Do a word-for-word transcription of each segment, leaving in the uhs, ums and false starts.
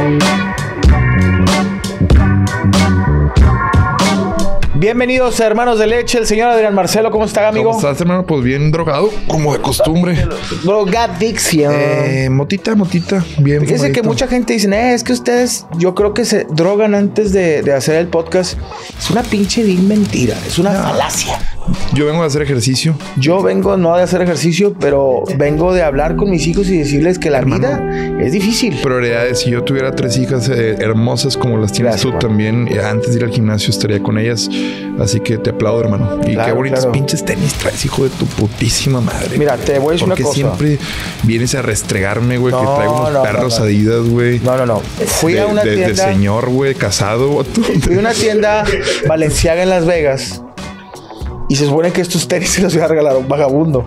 Bienvenidos, hermanos de leche. El señor Adrián Marcelo, ¿cómo está, amigo? ¿Cómo estás, hermano? Pues bien drogado, como de costumbre. Drogadicción. Eh, motita, motita, bien. Fíjese fumadito. que mucha gente dice, eh, es que ustedes, yo creo que se drogan antes de, de hacer el podcast. Es una pinche vil mentira, es una No. falacia. Yo vengo a hacer ejercicio. Yo vengo no de hacer ejercicio, pero vengo de hablar con mis hijos y decirles que la Hermano, vida es difícil. Prioridades. Si yo tuviera tres hijas eh, hermosas como las tienes Gracias, tú hermano. también, eh, antes de ir al gimnasio estaría con ellas. Así que te aplaudo, hermano. Y Claro, qué bonitos claro. pinches tenis traes, hijo de tu putísima madre. Mira, te voy a decir una Porque cosa. siempre vienes a restregarme, güey, que No, traigo unos no, perros no, no. Adidas, güey. No, no, no. Fui de, a una de- de tienda. señor, güey, casado. vato. Fui a una tienda Balenciaga en Las Vegas. Y se supone que estos tenis se los iba a regalar a un vagabundo.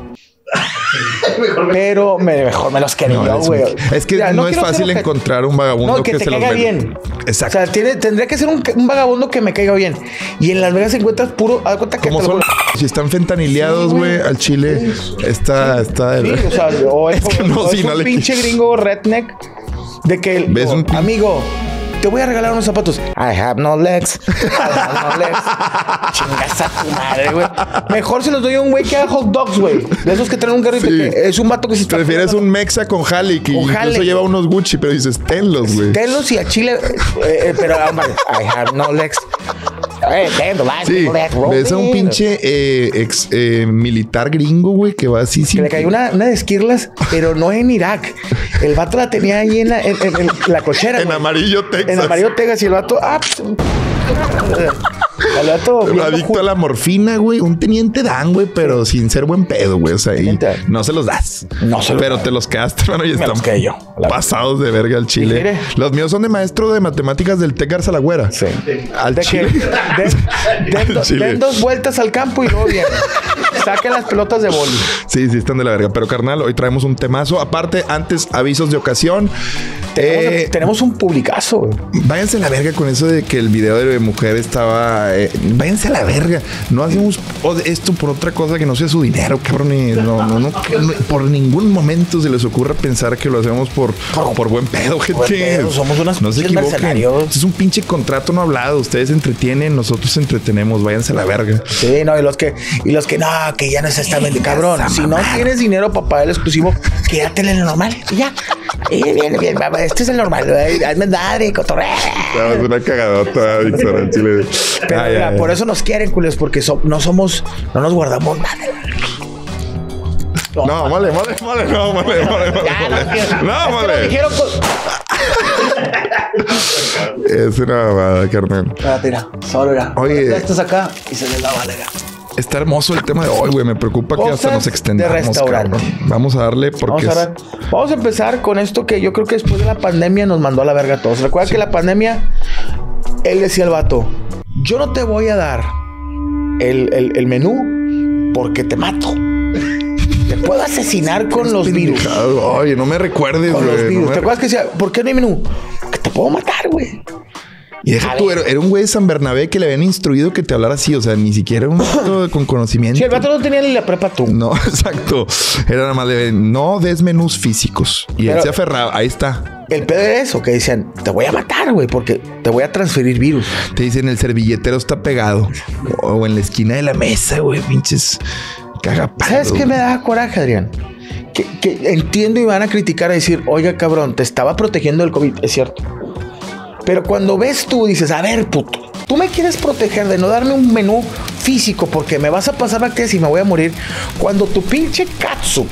Pero me, mejor me los quería No, yo, es, güey. es que Mira, no, es quiero fácil ser obje- encontrar un vagabundo No, que, que, te se los caiga venda. bien. Exacto. O sea, tiene, tendría que ser un, un vagabundo que me caiga bien. Y en Las Vegas encuentras puro... Haz cuenta que Como te lo- son, si están fentanileados, Sí, güey, güey. al chile está, está Sí, el- o sea, o es, Es que no, o sí, es no un le pinche qui- gringo redneck de que... el- ¿Ves digo, un pin- amigo, te voy a regalar unos zapatos. I have no legs. I have no legs. Chingas a tu madre, güey. Mejor se los doy a un güey que haga hot dogs, güey. De esos que traen un carrito. Sí. Que es un vato que se está... Prefieres un mexa con Jali, que Con incluso jale. lleva unos Gucci, pero dices, tenlos, güey. Telos y a Chile... eh, eh, pero, hombre, I have no legs. Eh, tengo legs, Sí, legs, ves a un rolling. pinche eh, ex eh, militar gringo, güey, que va así Que sin... le cayó una, una de esquirlas, pero no en Irak. El vato la tenía ahí en la, en, en- en la cochera. En güey. amarillo, Texas. En amarillo Texas y el vato... Ah, pues, el vato... bien Adicto ju- a la morfina, güey. Un teniente Dan, güey, pero sin ser buen pedo, güey. O sea, y Teniente Dan. no se los das. No se los Pero das. te los quedaste, hermano, y están los quedé yo, la pasados de verga al chile. mire. Los míos son de maestro de matemáticas del Tec Garza La Güera. Sí. Al De que chile. den, den Al do- chile. den dos vueltas al campo y luego vienen. Saquen las pelotas de boli. Sí, sí, están de la verga. Pero, carnal, hoy traemos un temazo. Aparte, antes, avisos de ocasión. Tenemos, Eh, tenemos un publicazo, güey. Váyanse a la verga con eso de que el video de mujer estaba... eh, váyanse a la verga. No hacemos o- esto por otra cosa que no sea su dinero, cabrón. y No, no, no, que no- por ningún momento se les ocurra pensar que lo hacemos por, por buen pedo, gente. buen pedo, somos unos no se pinches equivoquen. mercenarios. Este es un pinche contrato no hablado. Ustedes entretienen, nosotros entretenemos. Váyanse a la verga. Sí, no, y los que, y los que no, que ya no se está vendiendo. Cabrón, esa si no mamada. tienes dinero para pagar el exclusivo, quédate en el normal. Y ya. Y bien, bien, va, va, este es el normal. güey. Hazme madre, cotorreo. Es una cagadota, Víctor, al chile. Pero Ay, mira, ay, por ay. eso nos quieren, cules, porque so- no somos, no nos guardamos nada. No, vale, vale, vale, no, vale, vale, vale. Ya, no, quiero- No, es que nos vale. dijeron con- Es una babada, carnal. Espérate, mira, solo mira. Oye. Estás acá y se les da valera. Está hermoso el tema de hoy, güey. Me preocupa que hasta Cosas nos extendamos. de restaurante. cabrón. Vamos a darle porque Vamos a, es- ver. Vamos a empezar con esto que yo creo que después de la pandemia nos mandó a la verga a todos. Recuerda que la pandemia, él decía al vato, yo no te voy a dar el, el- el menú porque te mato. Te puedo asesinar con los virus. pendejado. Oye, no me recuerdes, Con los güey. virus. no me ¿Te acuerdas que decía, por qué no hay menú? Que te puedo matar, güey. Y deja A tú, ver. era, era un güey de San Bernabé que le habían instruido que te hablara así. O sea, ni siquiera un vato con conocimiento. Sí, el vato no tenía ni la prepa tú. No, exacto. Era nada más de no des menús físicos. Y él Pero- se aferraba. Ahí está. El pedo era eso, que decían, te voy a matar, güey, porque te voy a transferir virus. Te dicen el servilletero está pegado. O en la esquina de la mesa, güey. Pinches cagapalos. ¿Sabes qué me da coraje, Adrián? Que, que entiendo y van a criticar a decir, oiga, cabrón, te estaba protegiendo del COVID. Es cierto. Pero cuando ves tú, dices, a ver, puto, tú me quieres proteger de no darme un menú físico porque me vas a pasar bacterias y me voy a morir. Cuando tu pinche catsup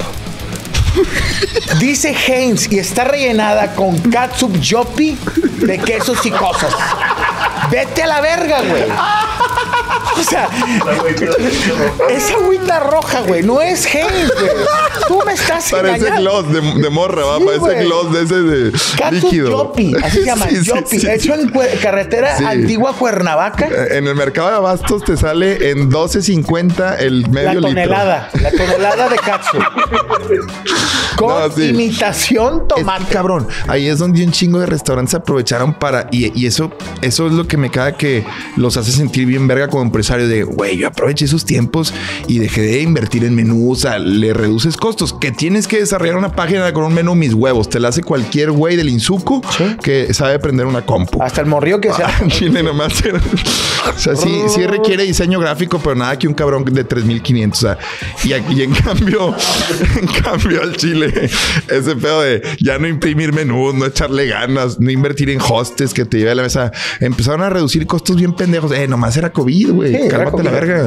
dice Heinz y está rellenada con catsup Yopi de quesos y cosas. Vete a la verga, güey. O sea, esa agüita roja, güey, no es Heinz, güey. Tú me estás Parece engañando. gloss de, de morra, va. Sí, Parece güey. gloss de ese de Catsup líquido. Yopi, así se llama, Sí, sí, Yopi, sí, hecho sí. en cue- carretera Sí. antigua Cuernavaca. Eh, En el mercado de abastos te sale en doce cincuenta el medio La tonelada, la tonelada de catsup. Con No, sí. imitación litro. Es tomate. que, cabrón, ahí es donde un chingo de restaurantes se aprovecharon para... Y, y eso, eso es lo que me caga que los hace sentir bien verga como empresario de, güey, yo aproveché esos tiempos y dejé de invertir en menú. O sea, le reduces costos. Que tienes que desarrollar una página con un menú, mis huevos. Te la hace cualquier güey del Insuco ¿sí? que sabe prender una compu. Hasta el morrillo que sea. Ah, Chile nomás. O sea, sí, sí requiere diseño gráfico, pero nada que un cabrón de tres mil quinientos. O sea, y, aquí, y en cambio, en cambio al Chile, ese pedo de ya no imprimir menús, no echarle ganas, no invertir en hostes que te lleve a la mesa. Empezaron a reducir costos bien pendejos. Eh, nomás era COVID, güey. Sí, cálmate la verga.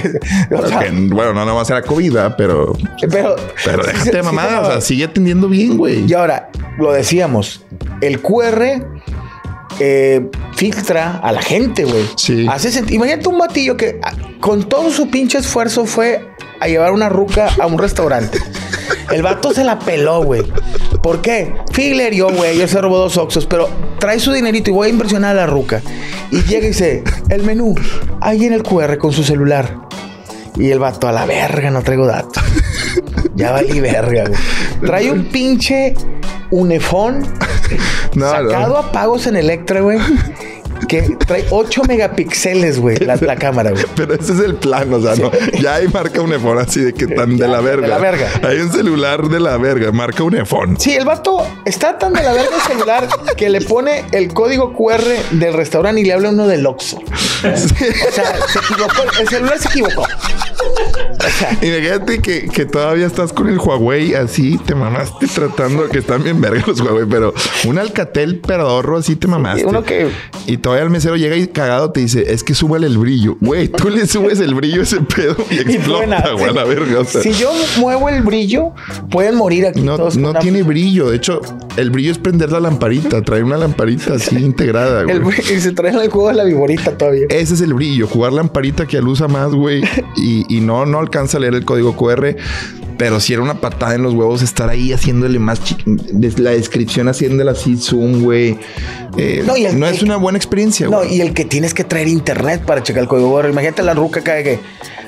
O sea, que, bueno, no nomás era COVID, ¿verdad? Pero, pero, pero déjate de mamada. Sí, o sea, sigue atendiendo bien, güey. Y ahora, lo decíamos, el Q R eh, filtra a la gente, güey. Sí. Hace sentido. Imagínate un batillo que con todo su pinche esfuerzo fue a llevar una ruca a un restaurante. El vato se la peló, güey. ¿Por qué? Figler yo, güey. Yo se robó dos Oxxos, pero trae su dinerito y voy a impresionar a la ruca. Y llega y dice, el menú, ahí en el Q R con su celular. Y el vato, a la verga, no traigo datos. Ya valí verga, güey. Trae un pinche unefón no, sacado no. a pagos en Electra, güey. Que trae ocho megapíxeles, güey, la, la cámara, güey. Pero ese es el plan, o sea, sí. no. Ya hay marca Unifón así de que tan de la verga. De la verga. Hay un celular de la verga, marca Unifón. Sí, el vato está tan de la verga el celular que le pone el código Q R del restaurante y le habla uno del Oxxo. Sí. O sea, se equivocó. El celular se equivocó. O sea, imagínate que, que todavía estás con el Huawei así, te mamaste tratando, que están bien verga los Huawei, pero un Alcatel pedorro así te mamaste. Sí, uno que... Y todavía el mesero llega y cagado te dice, es que súbale el brillo. Güey, tú le subes el brillo a ese pedo y explota, güey, a la verga. O sea, si yo muevo el brillo, pueden morir aquí no, todos. No tiene brillo. De hecho, el brillo es prender la lamparita, traer una lamparita así integrada, güey. El, y se trae el juego de la viborita todavía. Ese es el brillo, jugar lamparita que alusa más, güey. Y, y no, no alcanza a leer el código Q R. Pero si era una patada en los huevos estar ahí haciéndole más la descripción, haciéndole así zoom, güey. Eh, no, el, no es el, una buena experiencia, güey. No, y el que tienes que traer internet para checar el código Q R. Imagínate la ruca acá de que,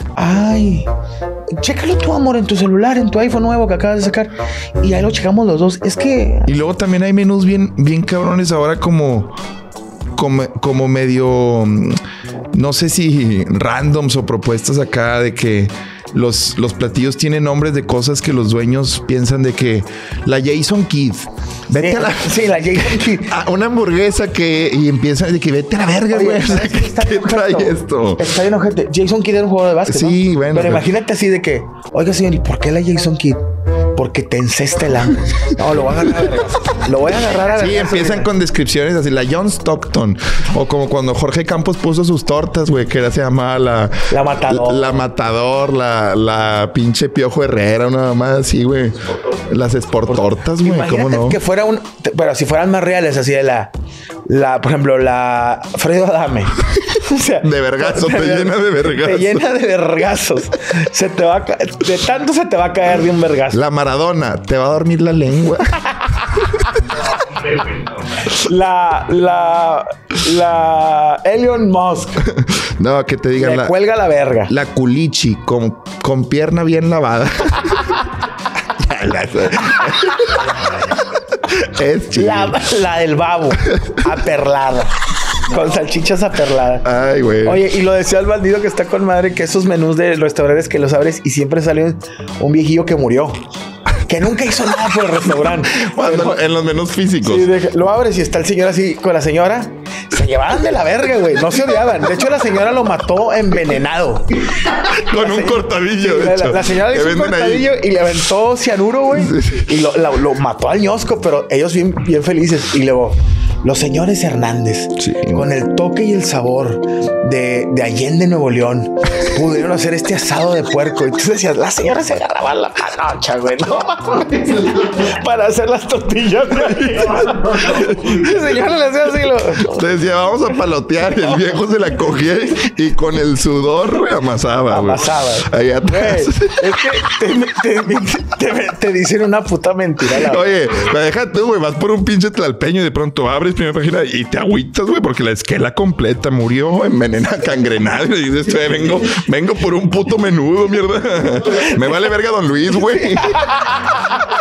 ay, chécalo tu amor en tu celular, en tu iPhone nuevo que acabas de sacar. Y ahí lo checamos los dos. Es que... Y luego también hay menús bien, bien cabrones ahora como, como, como medio, no sé si randoms o propuestas acá de que... Los, los platillos tienen nombres de cosas que los dueños piensan de que la Jason Kidd. Vete sí, a la... Sí, la Jason Kidd. A una hamburguesa que... Y empiezan de que vete a la verga, güey. ¿Qué trae esto? Está bien, ojete. Jason Kidd era un jugador de básquet, sí, ¿no? bueno. Pero imagínate así de que... Oiga, señor, ¿y por qué la Jason Kidd? Porque te encesta el hambre. No, lo voy a agarrar a vergas. Lo voy a agarrar a vergas. Sí, empiezan con descripciones así. La John Stockton. O como cuando Jorge Campos puso sus tortas, güey. Que era, se llamaba la... La Matador. La, la Matador. La, la pinche Piojo Herrera. Una mamá así, güey. Las Sportortas, güey. ¿Cómo no? Que fuera un... Pero si fueran más reales, así de la... La, por ejemplo, la Fredo Adame. O sea, de vergazos, te llena de vergazos. Te llena de vergazos. Se te va a ca... De tanto se te va a caer de un vergazo. La Maradona, te va a dormir la lengua. la, la, la Elon Musk. No, que te digan Le la... cuelga la verga. La culichi, con, con pierna bien lavada. Es chido. La, la del babo, aperlada. Con salchichas aperladas. Ay, güey. Oye, y lo decía el bandido que está con madre, que esos menús de restaurantes que los abres y siempre sale un, un viejillo que murió. Que nunca hizo nada por el restaurante. Bueno, no, en los menús físicos. Sí, de, lo abres y está el señor así con la señora. Se llevaban de la verga, güey. No se odiaban. De hecho, la señora lo mató envenenado. Con un cortadillo, sí, de hecho. La, la señora le hizo un cortadillo ahí y le aventó cianuro, güey. Sí. Y lo, lo, lo mató al ñosco, pero ellos bien, bien felices. Y luego, los señores Hernández, sí, con el toque y el sabor de, de Allende, Nuevo León, pudieron hacer este asado de puerco. Y tú decías, la señora se agarraba la panocha, güey. No, para hacer las tortillas. La señora le hacía así. Lo... Te decía, vamos a palotear. El viejo se la cogía y con el sudor, güey, amasaba. Amasaba. Ahí atrás. Güey, es que te, te, te, te dicen una puta mentira. La Oye, la deja tú, güey. Vas por un pinche tlalpeño y de pronto abres primera página y te agüitas, güey, porque la esquela completa murió envenenada, cangrenada. Y dices, vengo, vengo por un puto menudo, mierda. Me vale verga Don Luis, güey.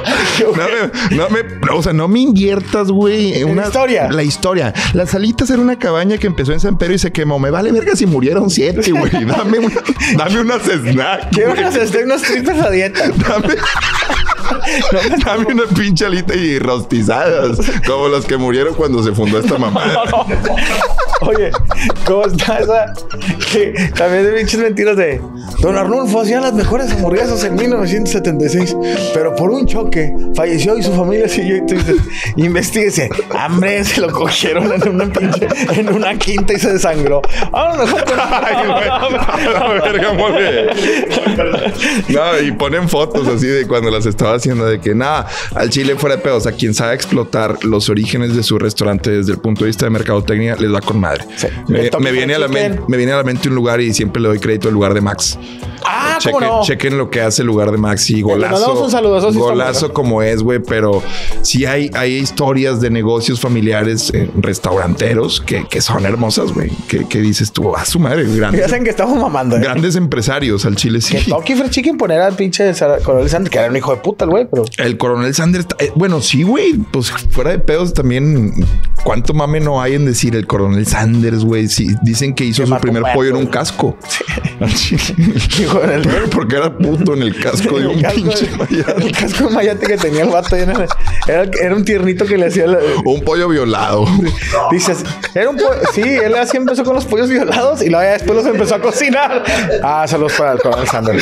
me, no me, o sea, no me inviertas, güey, en una la historia. La historia. Las Alitas era una cabaña que empezó en San Pedro y se quemó. Me vale verga si murieron siete, güey. Dame, una, dame unas snacks. Quiero unas snacks, unos tripas a dieta. Dame, no, dame una pinche alita y rostizadas, como las que murieron cuando se fundó esta mamada. No, no. Oye, ¿cómo está esa? Que también de pinches mentiras de Don Arnulfo hacía las mejores hamburguesas en mil novecientos setenta y seis, pero por un choque falleció y su familia siguió. Y tú dices, investíguese. Hombre, se lo cogieron en una pinche, en una quinta y se desangró. A lo mejor. Ay, güey. A la verga, mole. No, y ponen fotos así de cuando las estaba haciendo, de que nada, al chile fuera de pedo. O sea, quien sabe explotar los orígenes de su restaurante desde el punto de vista de mercadotecnia, les va con madre. Sí. Me, me, viene a la mente, me viene a la mente un lugar y siempre le doy crédito al lugar de Max. Ah, chequen, ¿cómo no? Chequen lo que hace el lugar de Max y golazo. Un saludazo, sí, golazo como es, güey, pero sí hay, hay historias de negocios familiares eh, restauranteros que, que son hermosas, güey. Que, que dices tú, a su madre, grandes. Fíjense que estamos mamando, ¿eh? Grandes empresarios al chile, sí. Que Toki Fried Chicken poner al pinche Coronel Sanders, que era un hijo de puta, el güey, pero... El Coronel Sanders, eh, bueno, sí, güey, pues fuera de pedos también, ¿cuánto mame no hay en decir el Coronel Sanders, güey? Sí, dicen que hizo que su primer pollo en un casco. Sí. Porque era puto en el casco de un pinche mayate. El casco de mayate que tenía el vato. Era, era un tiernito que le hacía... La... Un pollo violado. Dices, era un pollo... Sí, él así empezó con los pollos violados y luego ya después los empezó a cocinar. Ah, saludos para el Coronel Sanders.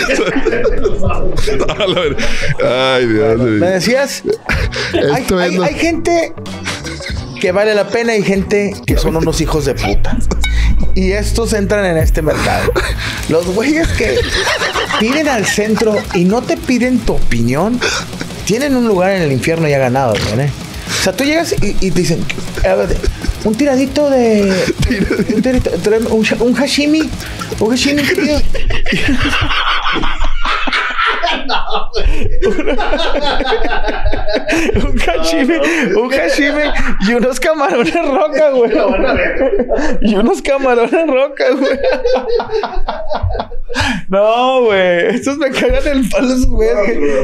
Ay, Dios. Me decías... Hay, hay, hay gente que vale la pena y gente que son unos hijos de puta. Y estos entran en este mercado. Los güeyes que piden al centro y no te piden tu opinión, tienen un lugar en el infierno ya ganado, ¿eh? O sea, tú llegas y, y te dicen, un tiradito de... Un, tiradito, un, un hashimi. Un hashimi, tío. un hashimi, un hashimi y unos camarones roca, güey. Y unos camarones roca, güey. No, güey. Estos me cagan el palo, esos güeyes.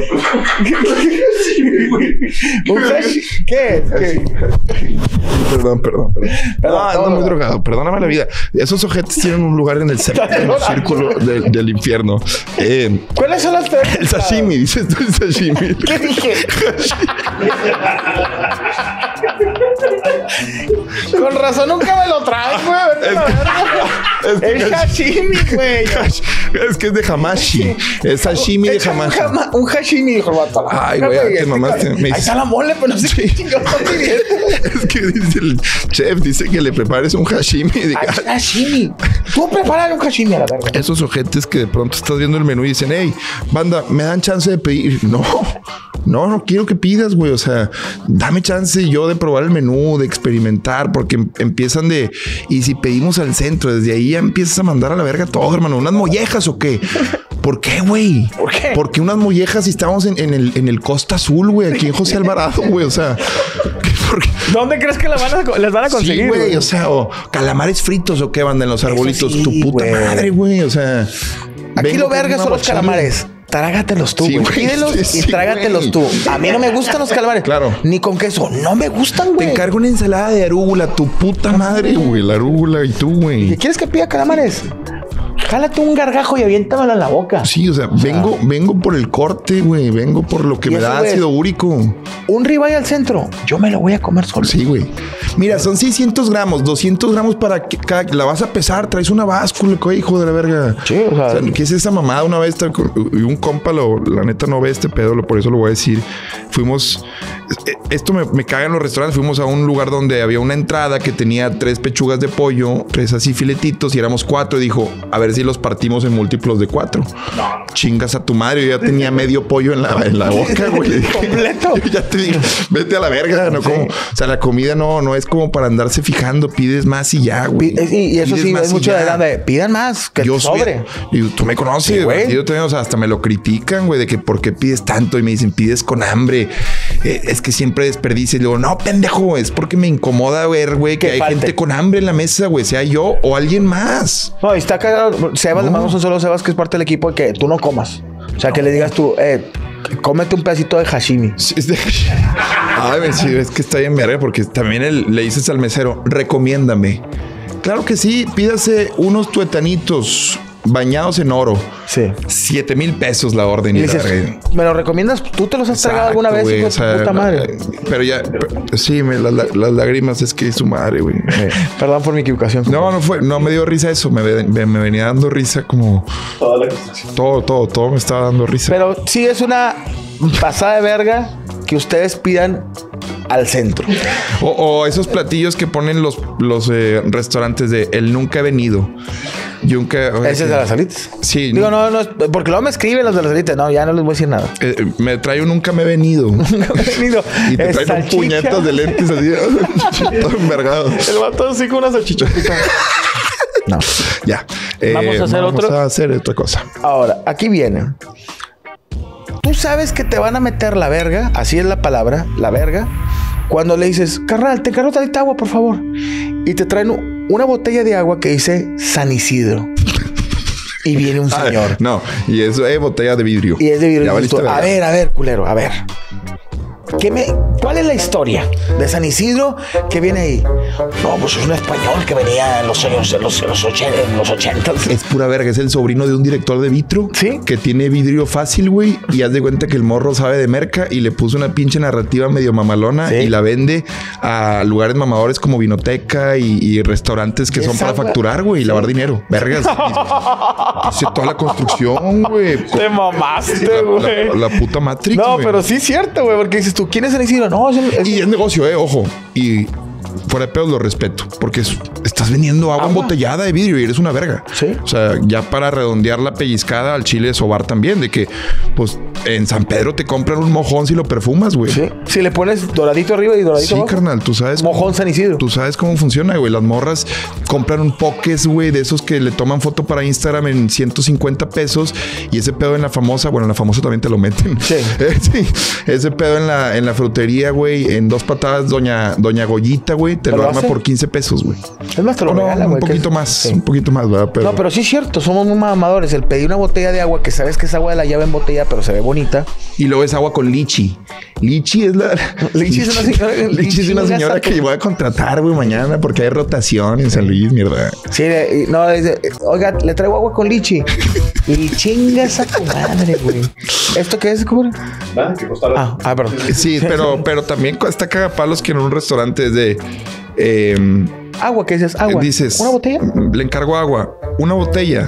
¿Un hashimi? ¿Qué? ¿Qué? Perdón, perdón, perdón. No, ando muy drogado. Perdóname la vida. Esos ojetes tienen un lugar en el séptimo círculo de, del infierno. Eh, ¿Cuáles son las tres? El sashimi, dices tú el sashimi. ¿Qué dije? Con razón nunca me lo traes, güey. Es que, es hashimi, güey. Es que es de hamashi. Es sashimi de hamashi. Un, jama, un hashimi, hijo de Ay, güey, qué mamaste. Ahí está la mole, pero no sé qué chingados estoy viendo. Es que dice el chef, dice que le prepares un hashimi. De... Ay, hashimi. Tú prepárale un hashimi a la verga. Esos ojetes que de pronto estás viendo el menú y dicen, hey, banda, me dan chance de pedir. No, no, no quiero que pidas, güey. O sea, dame chance yo de probar el menú, de experimentar, porque empiezan de... Y si pedimos al centro, desde ahí ya empiezas a mandar a la verga todo, hermano. ¿Unas mollejas o qué? ¿Por qué, güey? ¿Por qué? Porque unas mollejas si estábamos en, en, el, en el Costa Azul, güey, aquí en José Alvarado, güey. O sea... Porque... ¿Dónde crees que las van a, las van a conseguir? Sí, güey. O sea, o calamares fritos o qué van en los arbolitos. Sí, tu puta wey. madre, güey. O sea... Aquí lo verga son los calamares. Trágatelos tú, sí, güey. Pídelos sí, y trágatelos sí, tú. A mí no me gustan los calamares. Claro. Ni con queso. No me gustan, güey. Te encargo una ensalada de arúgula. Tu puta madre, güey. La arúgula y tú, güey. ¿Quieres que pida calamares? Jálate un gargajo y aviéntamelo en la boca. Sí, o sea, o sea vengo, vengo por el corte, güey. Vengo por lo que me da ácido úrico. Un ribeye al centro. Yo me lo voy a comer solo. Sí, güey. Mira, son seiscientos gramos, doscientos gramos para que cada, la vas a pesar. Traes una báscula, hijo de la verga. Sí, o sea. O sea ¿qué es esa mamada? Una vez, y un compa, lo, la neta no ve este pedo, por eso lo voy a decir. Fuimos, esto me, me caga en los restaurantes. Fuimos a un lugar donde había una entrada que tenía tres pechugas de pollo, tres así filetitos, y éramos cuatro. Y dijo, a ver si los partimos en múltiplos de cuatro. No. Chingas a tu madre. Yo ya tenía medio pollo en la, en la boca, güey. Completo. Yo ya te digo, vete a la verga. No, sí. Como, o sea, la comida no, no es como para andarse fijando. Pides más y ya, güey. Y, y eso pides sí, es mucho de grande. Pidan más, que yo te sobre. Soy, y tú me conoces, güey. Sí, yo también, o sea, hasta me lo critican, güey, de que por qué pides tanto. Y me dicen, pides con hambre. Eh, es que siempre desperdicio. Y digo, no, pendejo, es porque me incomoda ver, güey, que, que hay falte. gente con hambre en la mesa, güey, sea yo o alguien más. No, y está cagado. Sebas, no. le mandamos un solo Sebas que es parte del equipo, que tú no comas. O sea, no. que le digas tú, eh, Cómete un pedacito de hashimi. Sí, es de... Ay, sí, es que está bien verga porque también el, le dices al mesero, recomiéndame. Claro que sí, pídase unos tuetanitos bañados en oro. Sí. Siete mil pesos la orden. Y Y dices, la ¿me lo recomiendas? ¿Tú te los has Exacto, tragado alguna vez, güey, hijo de o sea, tu puta madre? Pero ya, pero, sí, me, la, la, las lágrimas es que es su madre, güey. Eh, perdón por mi equivocación. No, no fue, no me dio risa eso. Me, me, me venía dando risa como Toda la construcción. todo, todo, todo me estaba dando risa. Pero sí es una pasada de verga que ustedes pidan al centro. O, o esos platillos que ponen los, los eh, restaurantes de el nunca he venido. Yo nunca. Ese es de las alitas. Sí. Digo, no, no, porque luego me escriben los de las alitas. No, ya no les voy a decir nada. Eh, me trae un nunca me he venido. Nunca me he venido. Y te Es traen un salchicha. puñetas de lentes así, todo envergado. El vato así con una salchichotita. No. Ya. Vamos a hacer vamos otro. a hacer otra cosa. Ahora, aquí viene. Tú sabes que te van a meter la verga, así es la palabra, la verga, cuando le dices, carnal, te encargo tantita agua, por favor. Y te traen u- una botella de agua que dice San Isidro. Y viene un Ah, señor. no, y eso es botella de vidrio. Y es de vidrio. Ya Y dices valiste tú, a verga. ver, a ver, culero, a ver. ¿Qué me, ¿Cuál es la historia de San Isidro que viene ahí? No, pues es un español que venía en los años, en los, en los, ochen- en los ochentas. Es pura verga. Es el sobrino de un director de vitro. Sí. Que tiene vidrio fácil, güey. Y haz de cuenta que el morro sabe de merca y le puso una pinche narrativa medio mamalona Sí. y la vende a lugares mamadores como vinoteca y, y restaurantes que son Esa para agua- facturar, güey, y lavar dinero. Vergas. Hice toda la construcción, güey. Te mamaste, La, la- la puta Matrix. No, güey. pero sí es cierto, güey, porque dices tú, ¿quién es San Isidro? No, es el... es- Y es negocio, eh, ojo. Y fuera de pedos lo respeto. Porque es- estás vendiendo agua, Agua. embotellada de vidrio y eres una verga. Sí. O sea, ya para redondear la pellizcada al chile de sobar también. De que, pues, en San Pedro te compran un mojón si lo perfumas, güey. Sí. Si le pones doradito arriba y doradito Sí, abajo. carnal, tú sabes. Mojón San Isidro. Tú sabes cómo funciona, güey. Las morras compran un Pokés, güey, de esos que le toman foto para Instagram en ciento cincuenta pesos. Y ese pedo en la famosa, bueno, en la famosa también te lo meten. Sí. Eh, sí. Ese pedo en la, en la frutería, güey, en dos patadas, doña, doña Goyita, güey, te ¿Te lo lo arma hace? por quince pesos, güey. Es más, te lo No, regala, un güey. que poquito es- más, Sí. un poquito más, ¿verdad? Pero, No, pero sí es cierto, somos muy mamadores. El pedir una botella de agua que sabes que es agua de la llave en botella, pero se ve bonita. Y luego es agua con lichi. Lichi es la... Lichi es una señora- Lichi es una Lichi señora es que voy a contratar, güey, mañana porque hay rotación en San Luis, mierda. Sí, de- y- no, es de- oiga, le traigo agua con lichi. Y chingas a tu madre, güey. ¿Esto qué es, cómo? Nada, que costara. Ah, ah, perdón. Sí, pero, pero también está cagapalos que en un restaurante es de... eh, Agua, ¿qué dices? Agua. dices... ¿Una botella? Le encargo agua. Una botella.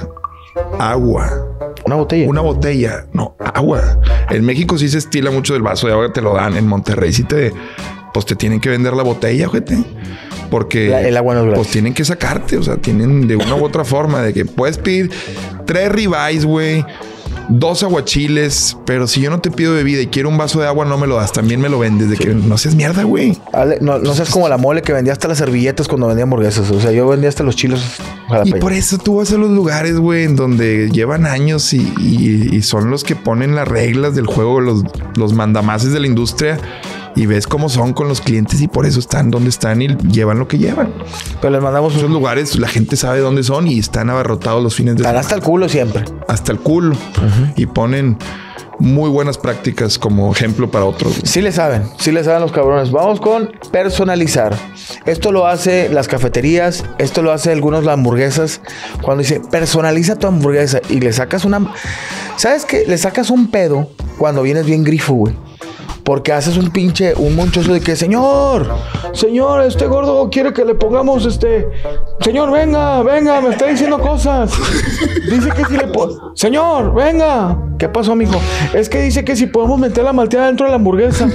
Agua. Una botella. Una botella. No, agua. En México sí se estila mucho del vaso de agua, te lo dan. En Monterrey sí te... Pues te tienen que vender la botella, ojete. Porque... La- el agua no es gratis. Pues tienen que sacarte. O sea, tienen de una u otra forma de que puedes pedir tres ribeyes, güey. Dos aguachiles, pero si yo no te pido bebida y quiero un vaso de agua, no me lo das. También me lo vendes. De que no seas mierda, güey. Ale, no, no seas como la mole que vendía hasta las servilletas cuando vendía hamburguesas. O sea, yo vendía hasta los chilos Y jalapeños. por eso tú vas a los lugares, güey, en donde llevan años y, y- y son los que ponen las reglas del juego, los, los mandamases de la industria. Y ves cómo son con los clientes y por eso están donde están y llevan lo que llevan. Pero les mandamos Esos un... lugares, la gente sabe dónde son y están abarrotados los fines de Están semana. hasta el culo siempre. Hasta el culo. Y ponen muy buenas prácticas como ejemplo para otros. Sí le saben, sí le saben los cabrones. Vamos con personalizar. Esto lo hace las cafeterías, esto lo hace algunos las hamburguesas. Cuando dice personaliza tu hamburguesa y le sacas una... ¿Sabes qué? Le sacas un pedo cuando vienes bien grifo, güey. Porque haces un pinche, un monchoso de que, señor, señor, este gordo quiere que le pongamos este... Señor, venga, venga, me está diciendo cosas. Dice que si le... po- Señor, venga. ¿Qué pasó, mijo? Es que dice que si podemos meter la malteada dentro de la hamburguesa.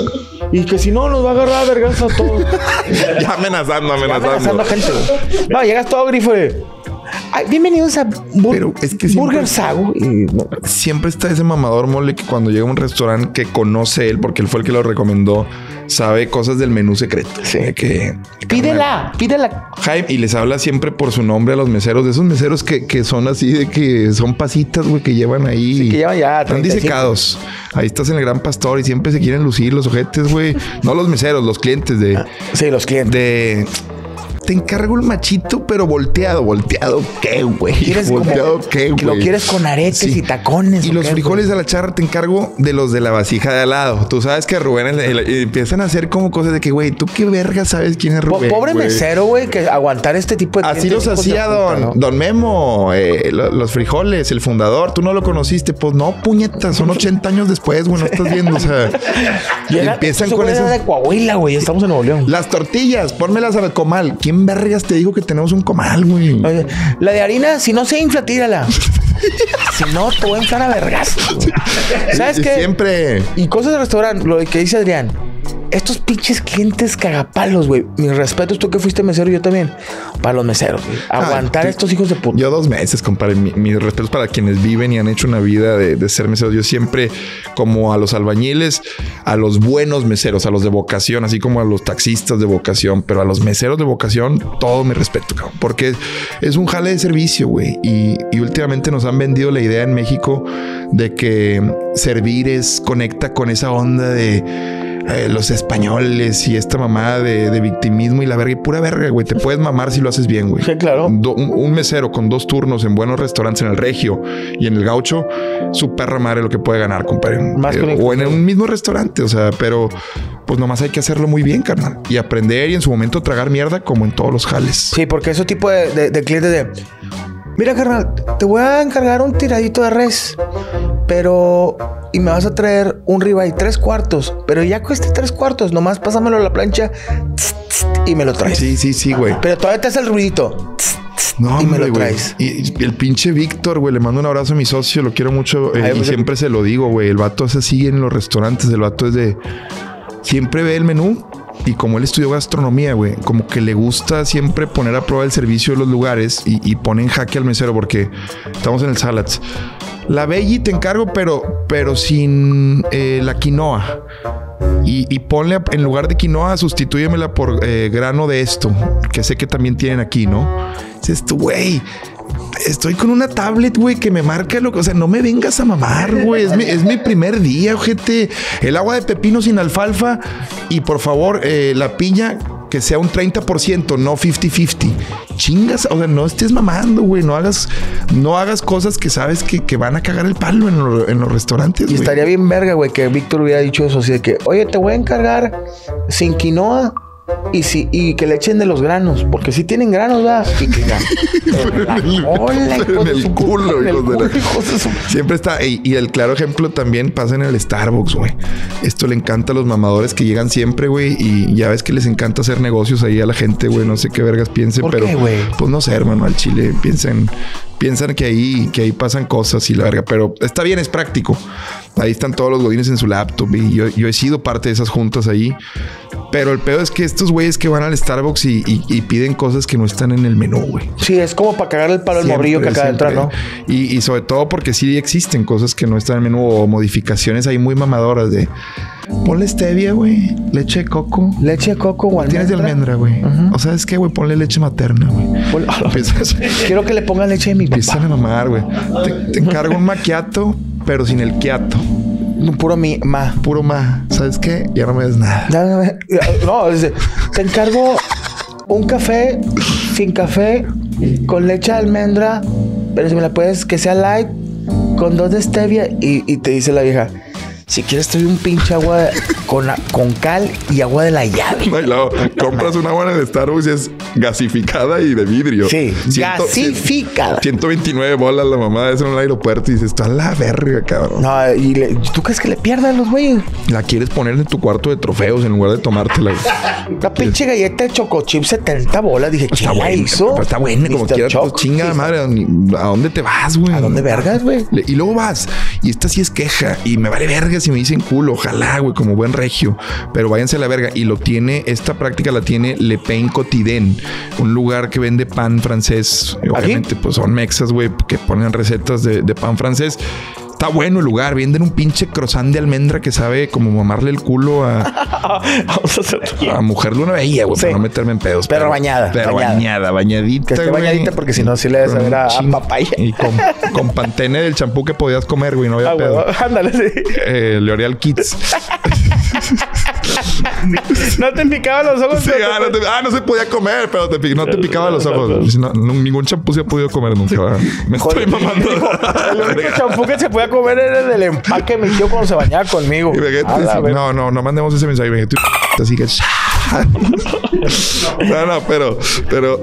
Y que si no, nos va a agarrar a vergas a todos. Ya amenazando, Amenazando a gente, güey. No, llegas todo grifo de... Ay, bienvenidos a Bur- Pero es que siempre- Burger Sago. Y no, Siempre está ese mamador mole que cuando llega a un restaurante que conoce él, porque él fue el que lo recomendó, sabe cosas del menú secreto. Sí. De que... pídela, pídela. Jaime, y les habla siempre por su nombre a los meseros, de esos meseros que, que son así, de que son pasitas, güey, que llevan ahí. Sí, que llevan ya Están treinta y cinco. disecados. Ahí estás en el Gran Pastor y siempre se quieren lucir los ojetes, güey. No los meseros, los clientes de... Sí, los clientes. de te encargo el machito, pero volteado. ¿Volteado qué, güey? ¿Volteado qué, güey? Lo quieres con aretes sí. y tacones. Y los qué, frijoles güey? A la charra te encargo de los de la vasija de al lado. Tú sabes que Rubén el, el, el, empiezan a hacer como cosas de que, güey, ¿tú qué verga sabes quién es Rubén? Pobre güey? mesero, güey, que aguantar este tipo de... Así los hacía don, puta, ¿no? don Memo, eh, los, los frijoles, el fundador. Tú no lo conociste. Pues no, puñetas. Son ochenta años después, güey. No estás viendo, o sea... Era, empiezan con eso. de Coahuila, güey. Estamos en Nuevo León. Las tortillas, pónmelas al comal. ¿Quién vergas te dijo que tenemos un comal, güey? Oye, la de harina, si no se infla, tírala. Si no, te voy a inflar a vergas. ¿Sabes qué? Siempre. Y cosas de restaurante, lo que dice Adrián. Estos pinches clientes cagapalos, güey. Mis respetos, tú que fuiste mesero, yo también. Para los meseros, güey. Aguantar ah, a estos hijos de puta. Yo dos meses, compadre. Mi, mis respetos para quienes viven y han hecho una vida de, de ser meseros. Yo siempre, como a los albañiles, a los buenos meseros, a los de vocación, así como a los taxistas de vocación, pero a los meseros de vocación, todo mi respeto, cabrón. Porque es un jale de servicio, güey. Y, y últimamente nos han vendido la idea en México de que servir es conecta con esa onda de... Eh, los españoles y esta mamada de, de victimismo y la verga. Y pura verga, güey. Te puedes mamar si lo haces bien, güey. Sí, claro. Do, un, un mesero con dos turnos en buenos restaurantes en el Regio y en el Gaucho, su perra madre lo que puede ganar, compadre. Más eh, o en un mismo restaurante, o sea, pero pues nomás hay que hacerlo muy bien, carnal. Y aprender y en su momento tragar mierda como en todos los jales. Sí, porque ese tipo de, de, de clientes de... Mira, carnal, te voy a encargar un tiradito de res, pero... Y me vas a traer un ribeye tres cuartos. Pero ya cueste tres cuartos. Nomás pásamelo a la plancha tss, tss, y me lo traes. Sí, sí, sí, güey. Pero todavía te hace el ruidito. Tss, tss, no, y hombre, me lo traes. Y, y el pinche Víctor, güey. Le mando un abrazo a mi socio. Lo quiero mucho. Eh, Ay, y siempre se lo digo, güey. El vato es así en los restaurantes. El vato es de... Siempre ve el menú. Y como él estudió gastronomía, güey, como que le gusta siempre poner a prueba el servicio de los lugares y, y pone en jaque al mesero porque estamos en el Salads. La veggie te encargo, pero, pero sin eh, la quinoa. Y, y ponle, en lugar de quinoa, sustitúyemela por eh, grano de esto, que sé que también tienen aquí, ¿no? Dices tú, güey, estoy con una tablet, güey, que me marca lo que... O sea, no me vengas a mamar, güey. Es mi, es mi primer día, ojete. El agua de pepino sin alfalfa y, por favor, eh, la piña... Que sea un treinta por ciento, no cincuenta cincuenta. Chingas, o sea, no estés mamando, güey. No hagas, no hagas cosas que sabes que, que van a cagar el palo en, lo, en los restaurantes. Y wey. Estaría bien verga, güey, que Víctor hubiera dicho eso. Así de que, oye, te voy a encargar sin quinoa y, si, y que le echen de los granos. Porque si sí tienen granos, ¿verdad? Y que ya. Hola, en el culo, hijos de la... Siempre está. Y, y el claro ejemplo también pasa en el Starbucks, güey. Esto le encanta a los mamadores que llegan siempre, güey. Y ya ves que les encanta hacer negocios ahí a la gente, güey. No sé qué vergas piensen, ¿por pero qué, güey? Pues no sé, hermano, al chile piensan, piensan que ahí, que ahí pasan cosas y la verga. Pero está bien, es práctico. Ahí están todos los godines en su laptop. Y yo, yo he sido parte de esas juntas ahí. Pero el peor es que estos güeyes que van al Starbucks y, y, y piden cosas que no están en el menú, güey. Sí, es como para cagar el palo al morrillo que acaba de entrar, ¿no? Y, y sobre todo porque sí existen cosas que no están en el menú o modificaciones ahí muy mamadoras de... Ponle stevia, güey. Leche de coco. Leche de coco o almendra. Tienes de almendra, güey. Uh-huh. O sea, es que, güey, ponle leche materna, güey. Quiero que le ponga leche de mi papá. Empiezan a mamar, güey. Te, te encargo un macchiato, pero sin el quiato. Puro mi, ma. Puro ma. ¿Sabes qué? Ya no me des nada. Ya no, me, no, es, te encargo un café sin café, con leche de almendra, pero si me la puedes, que sea light, con dos de stevia. Y, y te dice la vieja, si quieres te doy un pinche agua de, con, con cal y agua de la llave. No, y luego compras una agua de Starbucks y es gasificada y de vidrio. Sí, Ciento, gasificada. ciento veintinueve bolas la mamá es en un aeropuerto y dices, está a la verga, cabrón. No, y le, ¿tú crees que le pierdan los güeyes? La quieres poner en tu cuarto de trofeos en lugar de tomártela. La pinche galleta de chocochip, setenta bolas. Dije, ¿quién la hizo? Pero está buena, como quieras. Pues, chinga, sí, madre. ¿A dónde te vas, güey? ¿A dónde vergas, güey? Y luego vas. Y esta sí es queja. Y me vale verga si me dicen culo. Ojalá, güey, como buen regio. Pero váyanse a la verga. Y lo tiene, esta práctica la tiene Le Pain Quotidien, un lugar que vende pan francés. Obviamente, ¿aquí? Pues son mexas, güey, que ponen recetas de, de pan francés. Está bueno el lugar. Venden un pinche croissant de almendra que sabe como mamarle el culo a... Vamos a hacer a mujer luna veía, güey, sí, para no meterme en pedos. Pero, pero bañada. Pero bañada, bañada bañadita, que esté güey, bañadita porque si no, sí le debes saber a, a papaya. Y con, con Pantene del champú que podías comer, güey. No había ah, pedo. Bueno, ándale, sí. Eh, L'Oreal Kids. No te picaba los ojos. Sí, ah, no te, ah, no se podía comer, pero te, no te picaba los ojos. No, no, ningún champú se ha podido comer nunca. ¿Verdad? Me Joder, estoy mamando. El único champú que se podía comer era el del empaque mi tío cuando se bañaba conmigo. Y Vegeta, A la sí, vez. no, no, no mandemos ese mensaje. Vegeta, así que... No, no, pero... pero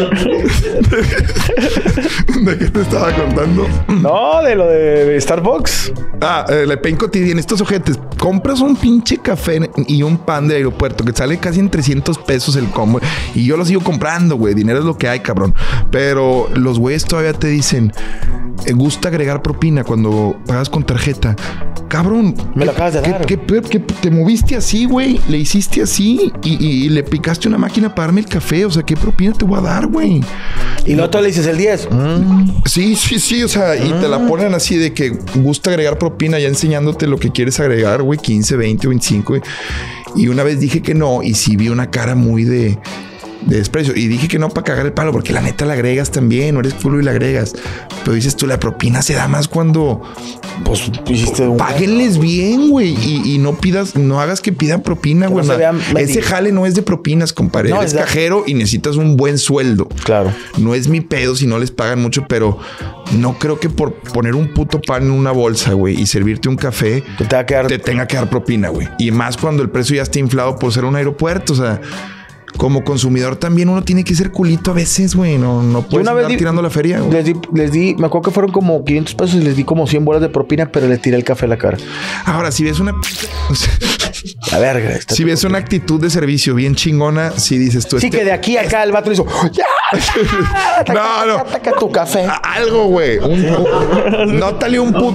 ¿de qué te estaba contando? No, de lo de Starbucks. Ah, eh, Le Pain Cotidian. Estos ojetes. Compras un pinche café y un pan de aeropuerto que sale casi en trescientos pesos el combo. Y yo lo sigo comprando, güey. Dinero es lo que hay, cabrón. Pero los güeyes todavía te dicen... eh, gusta agregar propina cuando pagas con tarjeta. Cabrón. Me lo acabas de dar. ¿Qué, qué, qué, qué, te moviste así, güey? Le hiciste así y, y, y le picaste una máquina para darme el café. O sea, ¿qué propina te voy a dar, güey? Y luego tú le dices el diez. Mm. Sí, sí, sí. O sea, y te la ponen así de que gusta agregar propina ya enseñándote lo que quieres agregar, güey. quince, veinte, veinticinco. Güey. Y una vez dije que no y sí vi una cara muy de... de desprecio. Y dije que no para cagar el palo, porque la neta la agregas también, no eres culo y la agregas. Pero dices tú, la propina se da más cuando... Pues hiciste un... Páguenles bien, güey. Y, y no pidas, no hagas que pidan propina, Que güey. no se vean Ese mendigos. jale no es de propinas, compadre. No, Eres es de- cajero y necesitas un buen sueldo. Claro. No es mi pedo si no les pagan mucho, pero no creo que por poner un puto pan en una bolsa, güey, y servirte un café, Que te va a quedar... te tenga que dar propina, güey. Y más cuando el precio ya está inflado por ser un aeropuerto. O sea, como consumidor también uno tiene que ser culito a veces, güey. No, no puedes una vez andar di- tirando la feria, güey. Les di, les di, me acuerdo que fueron como quinientos pesos y les di como cien bolas de propina, pero le tiré el café a la cara. Ahora, si ves una... La verga. Esta si ves una actitud de servicio bien chingona, si dices tú... Sí, este- que de aquí a acá el vato le hizo... ¡Ya! No, no. Ataca tu café. a- Algo, güey. Un, un- nótale un puto...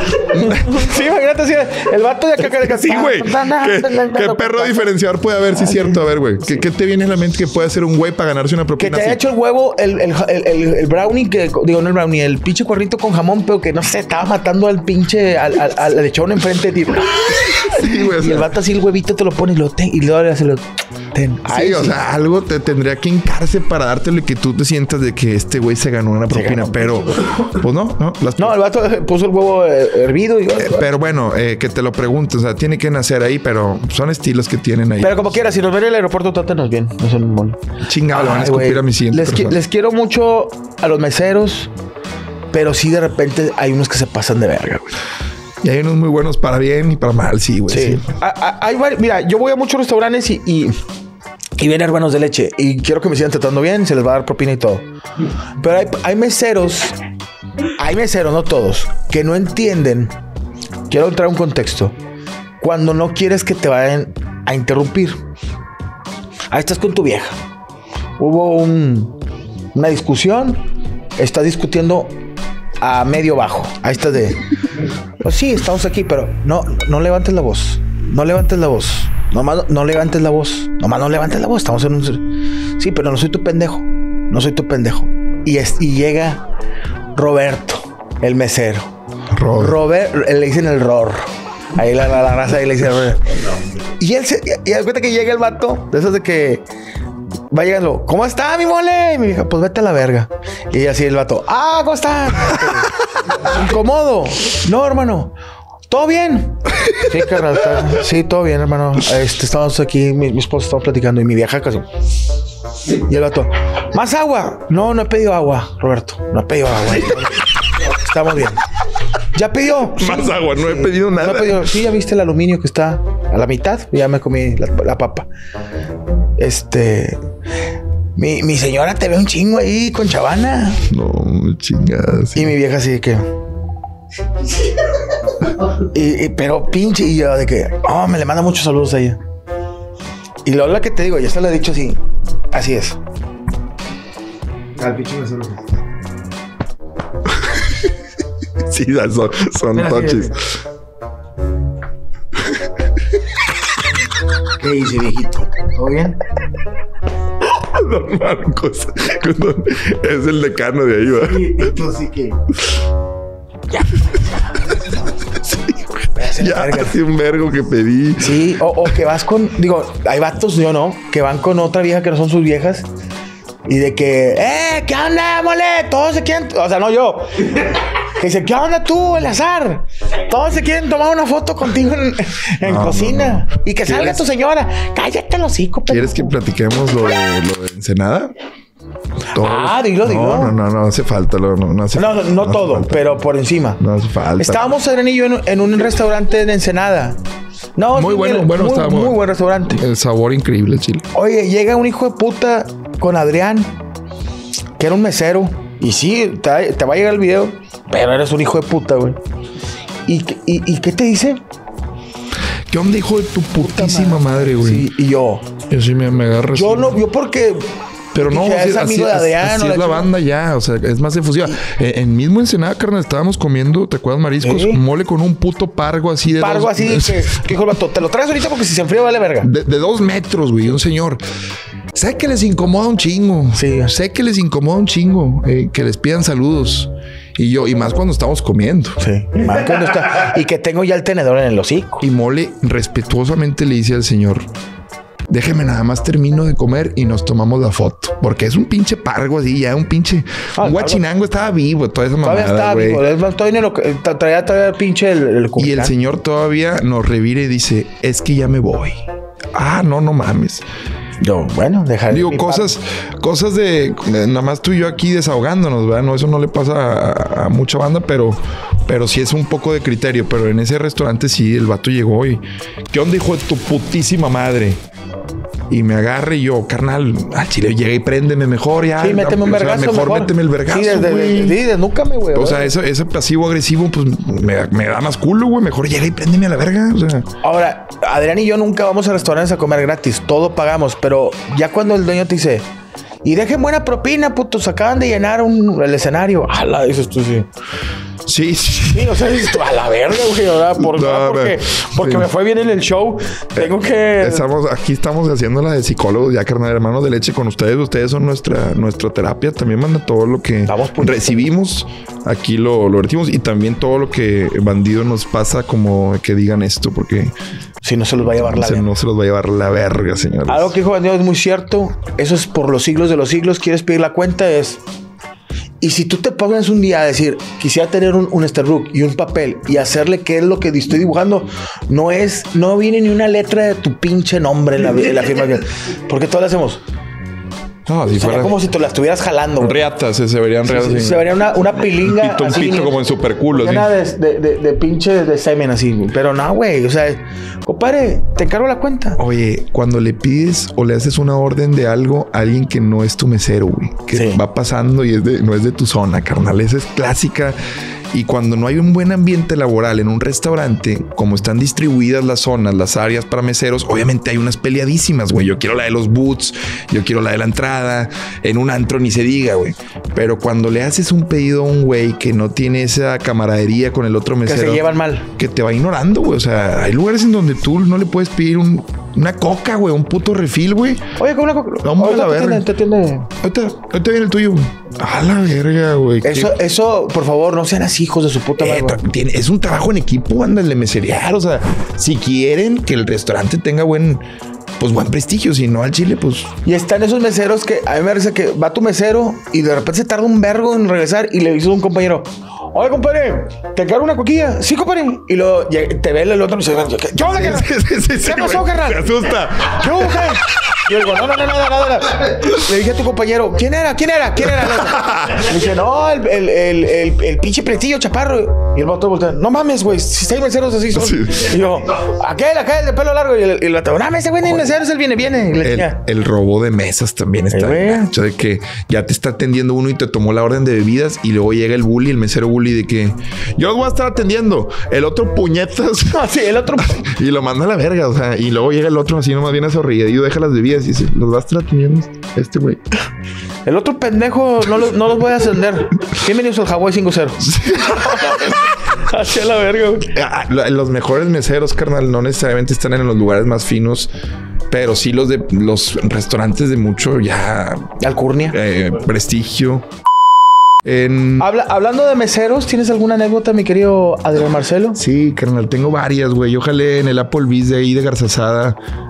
Sí, imagínate así. El vato de acá... acá- Sí, güey. ¿Qué, qué perro diferenciador puede haber? Sí, es cierto. A ver, güey. ¿Qué, ¿Qué te viene a la mente que puede hacer un güey para ganarse una Que propina te haya así? hecho el huevo, el, el, el, el- el brownie, que digo, no el brownie, el pinche cuernito con jamón, pero que no sé, estaba matando al pinche, al, al, al lechón enfrente de ti. Sí, güey. o Y el sea, vato así el huevito te lo pone y lo ten, y luego le hace lo ten. Sí, Ay, o sí. sea, algo te tendría que hincarse para dártelo y que tú te sientas de que este güey se ganó una propina, ganó. pero pues no, no. Las No, el vato puso el huevo eh, hervido y... Eh, pero bueno, eh, que te lo preguntes, o sea, tiene que nacer ahí, pero son estilos que tienen ahí. Pero como quiera, si nos ven en el aeropuerto, trátenos bien. No son un mono. Chingado, le van a Ay, escupir güey. a mi siguiente les, qui- persona. les quiero mucho a los meseros, pero sí de repente hay unos que se pasan de verga, güey. Y hay unos muy buenos para bien y para mal, sí, güey. Sí. sí. A- a- hay vari- mira, yo voy a muchos restaurantes y, y, y vienen hermanos de leche y quiero que me sigan tratando bien, se les va a dar propina y todo. Pero hay, hay meseros, hay meseros, no todos, que no entienden. Quiero entrar a un contexto. Cuando no quieres que te vayan a interrumpir. Ahí estás con tu vieja. Hubo un- una discusión. Estás discutiendo a medio bajo. Ahí estás de... Pues sí, estamos aquí, pero no, no levantes la voz. No levantes la voz. Nomás no, no levantes la voz. Nomás no levantes la voz. Estamos en un... Sí, pero no soy tu pendejo. No soy tu pendejo. Y, es, y llega Roberto, el mesero. Robert. Robert, le dicen el Ror. Ahí la, la, la raza ahí le dice Robert. Y él se... Y da cuenta que llega el vato. De esos de que... Va llegando. ¿Cómo está mi mole? Y mi hija, pues vete a la verga. Y así el vato. Ah, ¿cómo está? Incomodo. No, hermano. ¿Todo bien? Sí, carnal. está- Sí, todo bien, hermano. Este, estamos aquí, mi, mi esposa estamos platicando y mi vieja casi. Y el vato. ¿Más agua? No, no he pedido agua, Roberto. No he pedido agua. Estamos bien. ¿Ya pidió? Sí. Más agua, no he pedido No nada. he pedido. Sí, ya viste el aluminio que está a la mitad. Ya me comí la, la papa. Este... Mi, mi señora te ve un chingo ahí con chavana. No, chingadas. Y mi vieja así de que... y, y- pero pinche, y yo de que... Oh, me le manda muchos saludos a ella. Y luego la que te digo, ya se lo he dicho así. Así es. Al pinche me solo. Sí, son, son Mira, toches. ¿Qué dice, viejito? ¿Todo bien? Don Marcos. Don- Es el decano de ahí, ¿va? Sí, entonces sí que... Ya, hace un vergo que pedí. Sí, o, o que vas con... Digo, hay vatos, yo no, que van con otra vieja que no son sus viejas. Y de que... ¡Eh! ¿Qué onda, mole? Todos se quieren... O sea, no yo. Dice, ¿qué onda tú, Eleazar? Todos se quieren tomar una foto contigo en, en No, cocina. no, no. Y que salga ¿Quieres- tu señora. Cállate los hocico, pendejo. ¿Quieres que platiquemos lo de, lo de Ensenada? Todo. Ah, dilo, no, dilo. No, no, no, hace falta. No, no, no hace No, no, no hace todo, falta. pero por encima. No hace falta. Estábamos, Adrián y yo, en, en un restaurante de Ensenada. No, Muy sí, bueno, mira, bueno, muy, estaba muy bueno. buen restaurante. El sabor increíble, chile. Oye, llega un hijo de puta con Adrián, que era un mesero. Y sí, te, te va a llegar el video, pero eres un hijo de puta, güey. ¿Y, y, ¿Y qué te dice? ¿Qué onda, hijo de tu putísima madre, güey? Sí, y yo. Yo sí me, me agarro. Yo así. no, yo porque. Pero no, dije, así, es amigo así- de Adrián. así o es la chica. banda ya, o sea, es más efusiva. En, en mismo Ensenada, carnal, estábamos comiendo, ¿te acuerdas, mariscos? Sí. Mole con un puto pargo así de Pargo dos, así, que, que dijo el vato, te lo traes ahorita porque si se enfría vale verga. de, de dos metros, güey, un señor. Sé que les incomoda un chingo. Sí. Sé que les incomoda un chingo eh, que les pidan saludos. Y yo, y más cuando estamos comiendo. Sí. Man, ¿dónde está? Y que tengo ya el tenedor en el hocico. Y Mole respetuosamente le dice al señor: déjeme nada más termino de comer y nos tomamos la foto. Porque es un pinche pargo así, ya un pinche... Ah, un el guachinango estaba vivo, toda esa Todavía mamada, está güey. vivo. Es más, todavía no lo tra- traía todavía el pinche el, el Y el cubilán. señor todavía nos revira y dice: es que ya me voy. Ah, no, no mames. Yo, bueno, dejar. Digo, mi cosas, cosas de, de nada más tú y yo aquí desahogándonos, ¿verdad? No, eso no le pasa a, a mucha banda, pero, pero sí es un poco de criterio. Pero en ese restaurante sí, el vato llegó y... ¿qué onda, hijo de tu putísima madre? Y me agarre y yo, carnal, al chile llega y préndeme mejor ya. Sí, méteme un O sea, vergazo. mejor, méteme el vergazo, Sí, desde, güey. sí, desnúcame, güey. O sea, eso, ese pasivo agresivo, pues me, me da más culo, güey. Mejor llega y préndeme a la verga. O sea, Ahora, Adrián y yo nunca vamos a restaurantes a comer gratis. Todo pagamos. Pero ya cuando el dueño te dice, y dejen buena propina, putos, acaban de llenar un, el escenario. Ah, dices tú, sí. sí, sí. Sí, o sea, dices tú, a la verga, güey, ¿verdad? Por, No, ¿verdad? porque, pero- porque sí. me fue bien en el show. Tengo que... Estamos, aquí estamos haciendo la de psicólogos, ya carnal, hermanos de leche con ustedes. Ustedes son nuestra, nuestra terapia. También manda todo lo que Damos puntos. recibimos. Aquí lo, lo vertimos. Y también todo lo que bandido nos pasa, como que digan esto, porque Si no se los va a llevar la se, verga. no se los va a llevar la verga, señores. Algo que dijo Bandido es muy cierto. Eso es por los siglos de los siglos. Quieres pedir la cuenta, es... Y si tú te pones un día a decir, quisiera tener un, un Esterbrook y un papel y hacerle qué es lo que estoy dibujando, no es, no viene ni una letra de tu pinche nombre en la, en la firma. Porque todos le hacemos. No, si Sería fuera como si te la estuvieras jalando. güey. reatas, se, se verían reatas. Se, sí. se vería una, una pilinga. Pito, un así, pito como en superculo, llena de, de, de, de pinche de semen así. güey. Pero no, güey. O sea, compadre, te encargo la cuenta. Oye, cuando le pides o le haces una orden de algo a alguien que no es tu mesero, güey, que Sí. va pasando y es de, no es de tu zona, carnal, esa es clásica. Y cuando no hay un buen ambiente laboral en un restaurante, como están distribuidas las zonas, las áreas para meseros, obviamente hay unas peleadísimas, güey. Yo quiero la de los boots, yo quiero la de la entrada, en un antro ni se diga, güey. Pero cuando le haces un pedido a un güey que no tiene esa camaradería con el otro Que mesero, se llevan mal. que te va ignorando, güey. O sea, hay lugares en donde tú no le puedes pedir un, una coca, güey, un puto refil, güey. Oye, con una coca. Vamos a la Ahorita te verga. atiende, te atiende. Ahorita, ahorita viene el tuyo, güey. A la verga, güey. Eso, Qué- eso, por favor, no sean así, hijos de su puta eh, madre. tra- güey. tiene- es un trabajo en equipo, ándale, meserear. O sea, si quieren que el restaurante tenga buen, pues buen prestigio, si no al chile, pues Y están esos meseros que a mí me parece que va tu mesero y de repente se tarda un vergo en regresar y le dice a un compañero, oye, compadre, ¿te encargo una coquilla? Sí, compadre. Y luego llega- te ve el otro y dice, ¿qué, ¿qué onda, carnal? ¿Qué pasó, güey, carnal? se asusta. ¿Qué hubo, qué? Yo digo, no, no, no, nada, nada, nada. Le dije a tu compañero, ¿quién era? ¿Quién era? ¿Quién era? Le dije, no, el, el, el, el, el pinche pretillo chaparro. Y el vato voltea, no mames, güey, si seis meseros así son. Sí. Y yo, aquel, aquel de pelo largo. Y el, y el vato, no, ese güey ni mesero, es el viene, viene. Y le El, decía, el robo de mesas también está. Eh, güey. gacho, de que ya te está atendiendo uno y te tomó la orden de bebidas y luego llega el bully, el mesero bully de que yo los voy a estar atendiendo. El otro puñetas no, sí, el otro. y lo manda a la verga. O sea, y luego llega el otro así nomás viene a sonreír y deja las bebidas y dice, los va a estar atendiendo este güey. El otro pendejo no los, no los voy a ascender. Bienvenidos al Hawaii cinco cero. Hacia la verga, güey. Ah, la- Los mejores meseros, carnal, no necesariamente están en los lugares más finos, pero sí los de los restaurantes de mucho ya Alcurnia. eh, prestigio. En... Habla, hablando de meseros, ¿tienes alguna anécdota, mi querido Adrián Marcelo? Sí, carnal, tengo varias, güey. Yo jalé en el Applebee's de ahí de Garzazada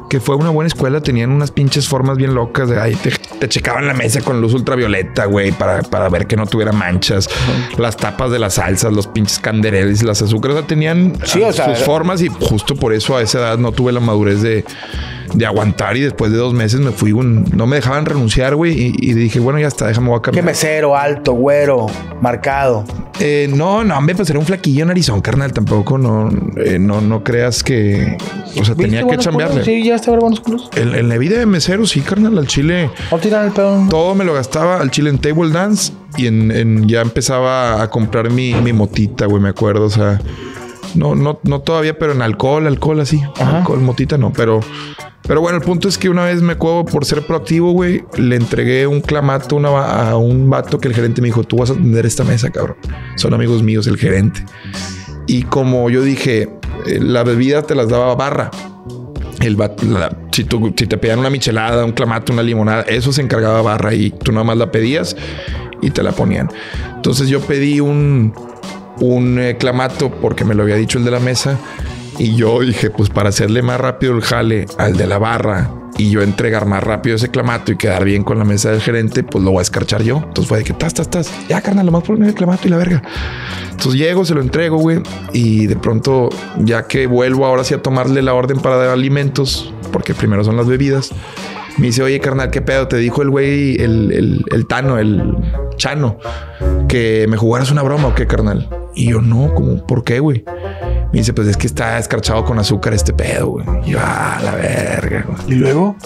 que fue una buena escuela, tenían unas pinches formas bien locas. De ahí te, te checaban la mesa con luz ultravioleta, güey, para, para ver que no tuviera manchas. Uh-huh. Las tapas de las salsas, los pinches candereles y las azúcares. O sea, tenían sí, o sea, sus era... formas y justo por eso a esa edad no tuve la madurez de, de aguantar. Y después de dos meses me fui un... No me dejaban renunciar, güey. Y, y dije, bueno, ya está, déjame voy a cambiar. ¿Qué mesero? Alto, güero, marcado. Eh, no, no, hombre, pues era un flaquillo en Arizona, carnal. Tampoco, no, eh, no, no creas que... O sea, tenía que chambearle. Culos? Sí, ya estaba buenos culos. En, en la vida de mesero, sí, carnal, al chile. ¿No tiran el pedo? Todo me lo gastaba al chile en table dance y en, en ya empezaba a comprar mi, mi motita, güey, me acuerdo. O sea, no, no, no todavía, pero en alcohol, alcohol así. Ajá. Alcohol, motita no, pero... Pero bueno, el punto es que una vez me acuerdo por ser proactivo, güey, le entregué un clamato una, a un vato que el gerente me dijo, tú vas a atender esta mesa, cabrón. Son amigos míos, el gerente. Y como yo dije, la bebida te las daba barra. El vato, la, si, tú, si te pedían una michelada, un clamato, una limonada, eso se encargaba barra y tú nada más la pedías y te la ponían. Entonces yo pedí un, un eh, clamato porque me lo había dicho el de la mesa. Y yo dije, pues para hacerle más rápido el jale al de la barra y yo entregar más rápido ese clamato y quedar bien con la mesa del gerente, pues lo voy a escarchar yo. Entonces fue de que tas, tas, tas. Ya, carnal, lo más poner el clamato y la verga. Entonces llego, se lo entrego, güey. Y de pronto, ya que vuelvo ahora sí a tomarle la orden para dar alimentos, porque primero son las bebidas, me dice, oye, carnal, ¿qué pedo? Te dijo el güey, el, el, el Tano, el Chano, que me jugaras una broma o qué, carnal. Y yo, no, ¿cómo? ¿Por qué, güey? Me dice, pues es que está escarchado con azúcar este pedo, güey. Y yo, ah, la verga, güey. ¿Y luego?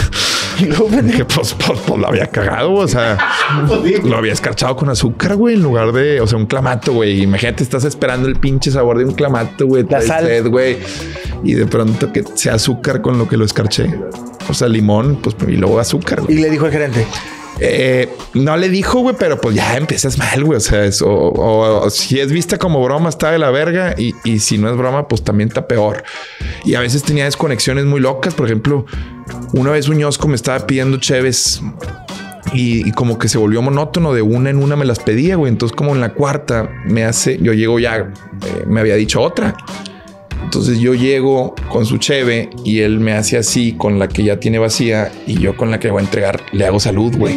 Y luego me dije, pues, pues, pues lo había cagado, o sea, lo había escarchado con azúcar, güey, en lugar de, o sea, un clamato, güey. Imagínate, estás esperando el pinche sabor de un clamato, güey. La sal. Sed, güey. Y de pronto que sea azúcar con lo que lo escarché. O sea, limón, pues, y luego azúcar, güey. Y le dijo el gerente. Eh, no le dijo, güey, pero pues ya empiezas mal, güey. O sea, es, o, o, o si es vista como broma, está de la verga. Y, y si no es broma, pues también está peor. Y a veces tenía desconexiones muy locas. Por ejemplo, una vez un ñosco me estaba pidiendo cheves y, y como que se volvió monótono. De una en una me las pedía, güey. Entonces, como en la cuarta me hace, yo llego ya, eh, me había dicho otra. Entonces yo llego con su cheve y él me hace así con la que ya tiene vacía y yo con la que voy a entregar le hago salud, güey.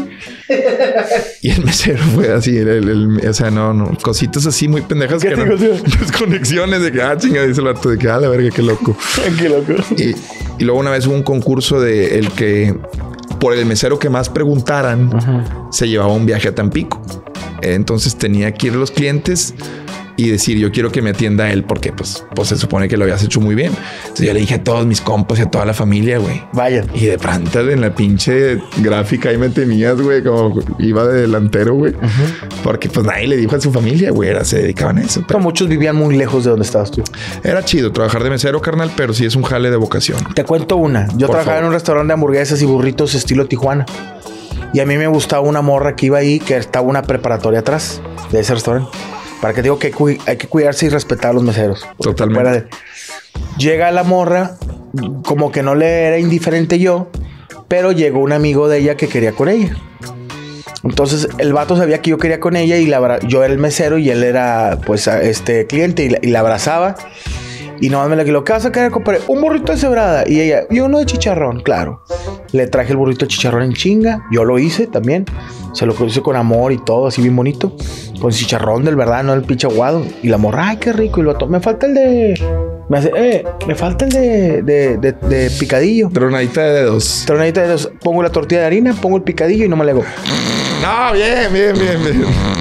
Y el mesero fue así, el, el, el, o sea, no, no, cositas así muy pendejas que no, desconexiones de que, ah, chinga, dice el vato, de que, ah, la verga, qué loco. Qué loco. Y, y luego una vez hubo un concurso de el que por el mesero que más preguntaran, uh-huh, se llevaba un viaje a Tampico. Entonces tenía que ir a los clientes y decir, yo quiero que me atienda él porque pues, pues se supone que lo habías hecho muy bien. Entonces yo le dije a todos mis compas y a toda la familia, güey. Vayan. Y de pronto en la pinche gráfica ahí me tenías, güey, como iba de delantero, güey. Uh-huh. Porque pues nadie le dijo a su familia, güey, era, se dedicaban a eso. Pero muchos vivían muy lejos de donde estabas tú. Era chido trabajar de mesero, carnal, pero sí es un jale de vocación. Te cuento una. Yo Por trabajaba favor. en un restaurante de hamburguesas y burritos estilo Tijuana. Y a mí me gustaba una morra que iba ahí, que estaba una preparatoria atrás de ese restaurante. Para que digo que hay que cuidarse y respetar a los meseros. Totalmente. De... Llega la morra, como que no le era indiferente yo, pero llegó un amigo de ella que quería con ella. Entonces el vato sabía que yo quería con ella y la, yo era el mesero y él era pues este cliente y la, y la abrazaba. Y nomás me le dijo, ¿qué vas a querer, compadre? Un burrito de cebrada. Y ella, y uno de chicharrón, claro. Le traje el burrito de chicharrón en chinga. Yo lo hice también. Se lo hice con amor y todo, así bien bonito. Con chicharrón del verdad, no el pinche aguado. Y la morra, ay, qué rico. Y lo to- me falta el de... Me hace, eh, me falta el de, de, de, de picadillo. Tronadita de dedos. Tronadita de dedos. Pongo la tortilla de harina, pongo el picadillo y no me le hago. No, bien, bien, bien, bien.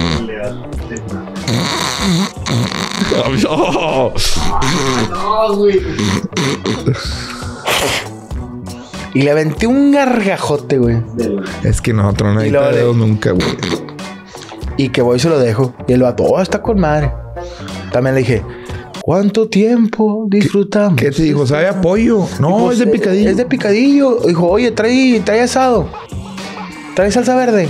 Oh. No, güey. Y le aventé un gargajote, güey. Es que no, tronadita de dedos nunca, güey. Y que voy y se lo dejo. Y el vato, oh, está con madre. También le dije, ¿cuánto tiempo disfrutamos? ¿Qué te dijo? ¿Sabe a pollo? No, dijo, es de picadillo. Es de picadillo. Dijo, oye, trae, trae asado. Trae salsa verde.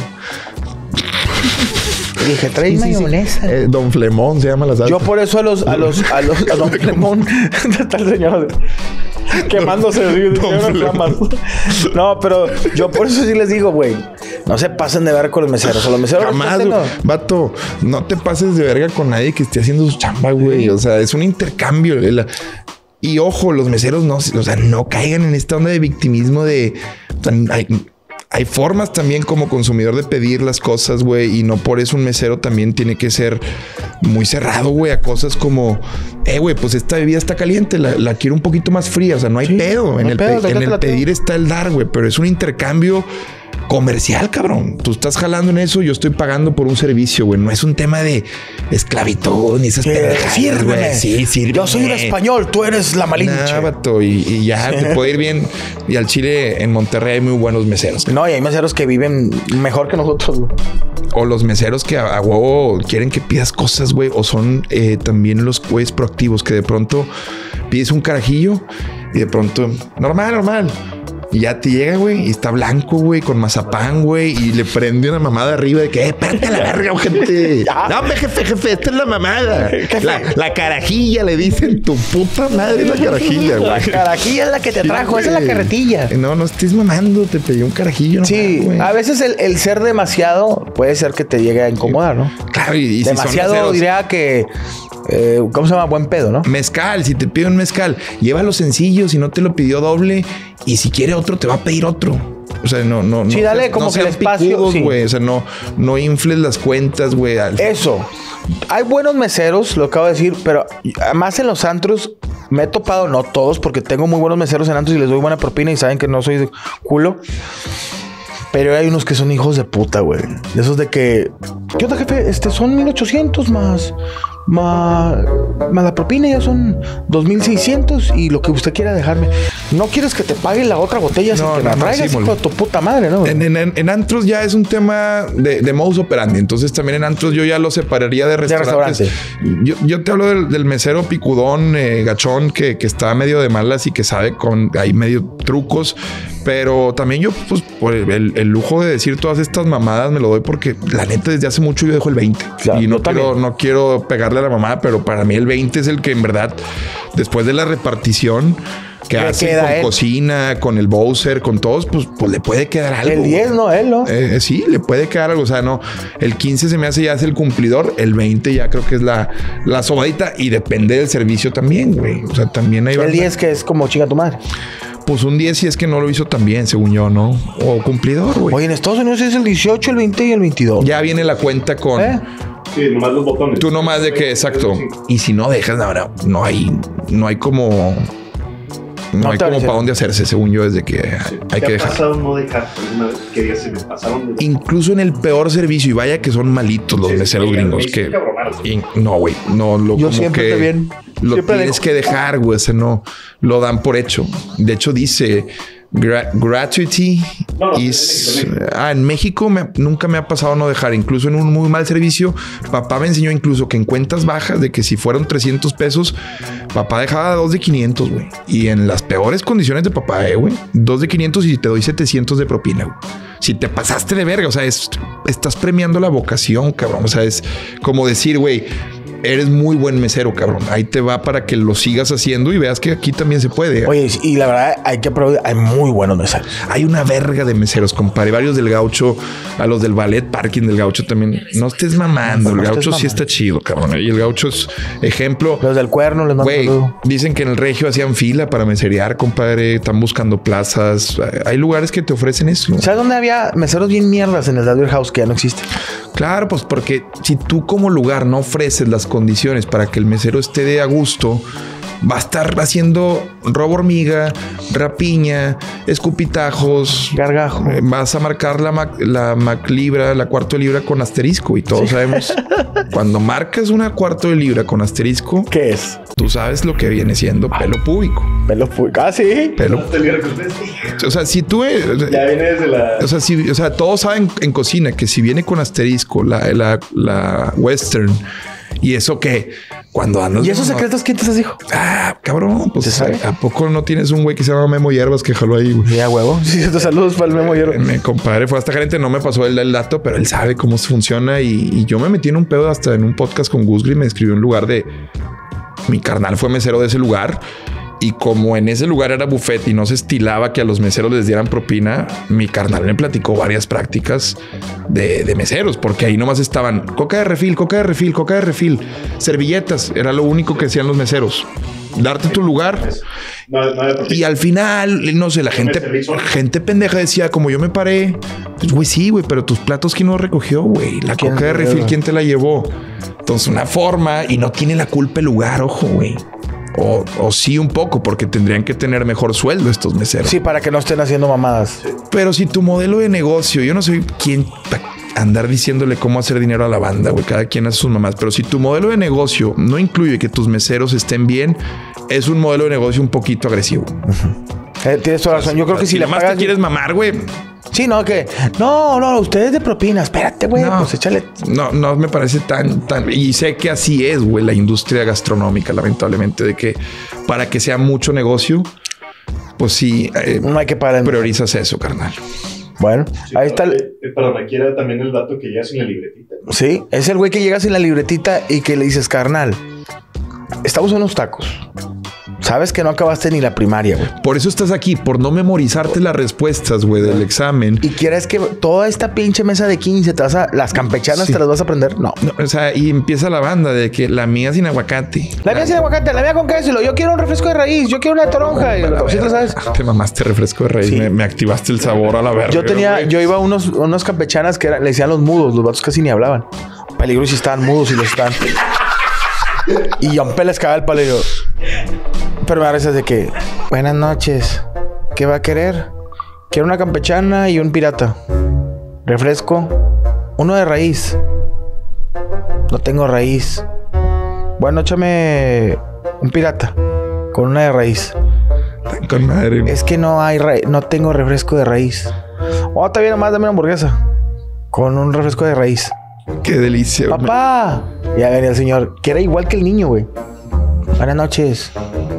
Y dije, trae sí, mayonesa. Sí, sí. Eh, Don Flemón se llama la salsa. Yo por eso a los, a los, a los, a Don Flemón, está el señor quemándose de no, pero yo por eso sí les digo, güey, no se pasen de verga con los meseros. O los meseros jamás, no. Vato, no te pases de verga con nadie que esté haciendo su chamba, güey. O sea, es un intercambio. La... Y ojo, los meseros no, o sea, no caigan en esta onda de victimismo de... O sea, hay, hay formas también como consumidor de pedir las cosas, güey, y no por eso un mesero también tiene que ser muy cerrado, güey, a cosas como, eh, güey, pues esta bebida está caliente, la, la quiero un poquito más fría, o sea, no hay Sí, pedo. no En hay el, pedo, pe- en el déjatela pedir está el dar, güey, pero es un intercambio comercial, cabrón. Tú estás jalando en eso, yo estoy pagando por un servicio, güey. No es un tema de esclavitud ni esas pendejadas, Sírveme. güey. Sí, sírveme. Yo soy un español, tú eres la malinche. Nah, vato, y, y ya te puede ir bien. Y al Chile, en Monterrey hay muy buenos meseros. No, y hay meseros que viven mejor que nosotros, güey. O los meseros que a, a huevo quieren que pidas cosas, güey. O son eh, también los güeyes proactivos que de pronto pides un carajillo y de pronto, normal, normal. Y ya te llega, güey, y está blanco, güey, con mazapán, güey, y le prende una mamada arriba de que, eh, espérate a la verga, gente. No, hombre, jefe, jefe, esta es la mamada. La, la carajilla, le dicen, tu puta madre es la carajilla, güey. La carajilla es la que te Sí, trajo, esa es la güey. carretilla. No, no estés mamando, te pedí un carajillo. Sí, nomás, güey. a veces el, el ser demasiado puede ser que te llegue a incomodar, ¿no? Claro, y, y si son Demasiado meseros, diría que, eh, ¿cómo se llama? Buen pedo, ¿no? mezcal, si te pide un mezcal, llévalo sencillo, si no te lo pidió doble, y si quiere otro, te va a pedir otro. O sea, no, no, Sí, no, dale no como que sean el espacio, picudos, sí. güey. O sea, no, no infles las cuentas, güey. al- Eso. Hay buenos meseros, lo acabo de decir, pero más en los antros me he topado, no todos, porque tengo muy buenos meseros en antros y les doy buena propina y saben que no soy de culo. Pero hay unos que son hijos de puta, güey. De esos de que... ¿Qué onda, jefe? Este, son mil ochocientos más... Más, más la propina ya son dos mil seiscientos y lo que usted quiera dejarme. No quieres que te pague la otra botella No, sin que no, la no, traigas, sí, hijo de tu puta madre, ¿no? En, en, en antros ya es un tema de, de modus operandi. Entonces también en antros yo ya lo separaría de restaurantes. restaurante. Yo, yo te hablo del, del mesero picudón, eh, gachón, que, que está medio de malas y que sabe con hay medio trucos. Pero también yo, pues, por el, el lujo de decir todas estas mamadas me lo doy porque la neta desde hace mucho yo dejo el veinte. Claro, y no yo quiero, también. no quiero pegarle a la mamada, pero para mí el veinte es el que en verdad, después de la repartición que Le hace queda con a él. cocina, con el Bowser, con todos, pues, pues le puede quedar algo. El diez, güey. no, él, ¿no? Eh, sí, le puede quedar algo. O sea, no, el quince se me hace ya es el cumplidor. El veinte ya creo que es la, la sobadita y depende del servicio también, güey. O sea, también hay El banda- diez que es como chinga tu madre. Pues un diez si es que no lo hizo tan bien, según yo, ¿no? O cumplidor, güey. Oye, en Estados Unidos es el dieciocho, el veinte y el veintidós. Ya viene la cuenta con... ¿Eh? Sí, nomás los botones. Tú nomás de que, exacto. Y si no dejas, ahora no hay, no hay como... No, No hay te como avisan. para dónde hacerse, según yo, desde que hay que ¿Te ha dejar. pasado no dejar alguna vez que digas se me pasaron de... Incluso en el peor servicio, y vaya que son malitos los Sí, meseros sí, gringos, sí, que... cabronados. y- no, güey, no, lo Yo como siempre que te bien- lo siempre tienes dejo. que dejar, güey, ese no, lo dan por hecho. De hecho dice... gra- gratuity No, no, is... en México, en México. Ah, en México me- nunca me ha pasado no dejar. Incluso en un muy mal servicio, papá me enseñó incluso que en cuentas bajas de que si fueron trescientos pesos, papá dejaba dos de quinientos, güey. Y en las peores condiciones de papá, eh, güey. Dos de quinientos y te doy setecientos de propina, güey. Si te pasaste de verga, o sea, es, estás premiando la vocación, cabrón. O sea, es como decir, güey, eres muy buen mesero, cabrón. Ahí te va para que lo sigas haciendo y veas que aquí también se puede. Oye, y la verdad hay que aplaudir, hay muy buenos meseros. Hay una verga de meseros, compadre. Varios del Gaucho, a los del ballet parking del Gaucho también. No estés mamando. El No estés Gaucho sí mamando. está chido, cabrón. Y el Gaucho es ejemplo. Los del cuerno les mando Güey, saludo. dicen que en el Regio hacían fila para meserear, compadre. Están buscando plazas. Hay lugares que te ofrecen eso. ¿Sabes dónde había meseros bien mierdas en el Dadler House que ya no existe? Claro, pues porque si tú como lugar no ofreces las condiciones para que el mesero esté de a gusto, va a estar haciendo robo hormiga, rapiña, escupitajos, Gargajo. eh, vas a marcar la Mac, la Mac libra, la cuarto de libra con asterisco y todos sabemos cuando marcas una cuarto de libra con asterisco, ¿Qué es? tú sabes lo que viene siendo pelo púbico. Pelo pu- Ah, sí. Pelo, Hasta el día que ustedes digan. o sea, si tú, eh, Ya viene desde la... o sea, si, o sea, todos saben en cocina que si viene con asterisco la, la, la western y eso que cuando andas ¿Y esos no- secretos quién te los dijo? Ah, cabrón, pues ¿Se sabe? ¿a poco no tienes un güey que se llama Memo Hierbas que jaló ahí, güey? Ya, huevo. Sí, te saludos para el Memo Hierro. Mi compadre fue hasta gerente, no me pasó el, el dato, pero él sabe cómo funciona y, y yo me metí en un pedo hasta en un podcast con Gus Gris, me escribió un lugar de... Mi carnal fue mesero de ese lugar y como en ese lugar era buffet y no se estilaba que a los meseros les dieran propina, mi carnal me platicó varias prácticas de, de meseros, porque ahí nomás estaban coca de refil, coca de refil, coca de refil, servilletas, era lo único que hacían los meseros. darte tu lugar. No, no había Y al final, no sé, la gente, gente pendeja decía, como yo me paré, pues güey, sí, güey, pero tus platos, ¿quién no recogió, güey? La ¿Quién? coca de refil, ¿quién te la llevó? Entonces, una forma, y no tiene la culpa el lugar, ojo, güey. O, o sí un poco, porque tendrían que tener mejor sueldo estos meseros. Sí, para que no estén haciendo mamadas. Pero si tu modelo de negocio, yo no soy quien pa- andar diciéndole cómo hacer dinero a la banda, güey, cada quien hace sus mamás, pero si tu modelo de negocio no incluye que tus meseros estén bien, es un modelo de negocio un poquito agresivo. Eh, tienes toda razón. Yo creo que si, si le además pagas... te quieres mamar, güey. Sí, no, que... No, no, ustedes de propina. Espérate, güey. No. Pues échale... No, no me parece tan, tan... Y sé que así es, güey, la industria gastronómica, lamentablemente, de que para que sea mucho negocio, pues sí, eh, No hay que pagar el... priorizas eso, carnal. Bueno, Sí, ahí está... pero, el- eh, pero requiere también el dato que llega sin la libretita. Sí, es el güey que llegas en la libretita y que le dices, carnal, estamos en unos tacos. Sabes que no acabaste ni la primaria, güey. Por eso estás aquí, por no memorizarte las respuestas, güey, del examen. Y quieres que toda esta pinche mesa de quince, te vas a, las campechanas Sí. te las vas a aprender. No. No, o sea, y empieza la banda de que la mía sin aguacate. La mía sin aguacate, la mía con queso. y lo, Yo quiero un refresco de raíz, yo quiero una toronja. Y lo- ¿sí te sabes? Te mamaste refresco de raíz, Sí. me, me activaste el sabor a la verga. Yo tenía, güey. yo iba a unos, unos campechanas que eran, le decían los mudos, los vatos casi ni hablaban. Peligro si estaban mudos y los estaban. Y yo les cagaba el palo y yo. Pero me da risas de que, buenas noches. ¿Qué va a querer? Quiero una campechana y un pirata. Refresco. Uno de raíz. No tengo raíz. Bueno, échame un pirata con una de raíz. Con madre. Es que no hay ra- no tengo refresco de raíz. Oh, está bien, nomás dame una hamburguesa con un refresco de raíz. Qué delicia. güey. Papá. Ya venía el señor, que era igual que el niño, güey. Buenas noches.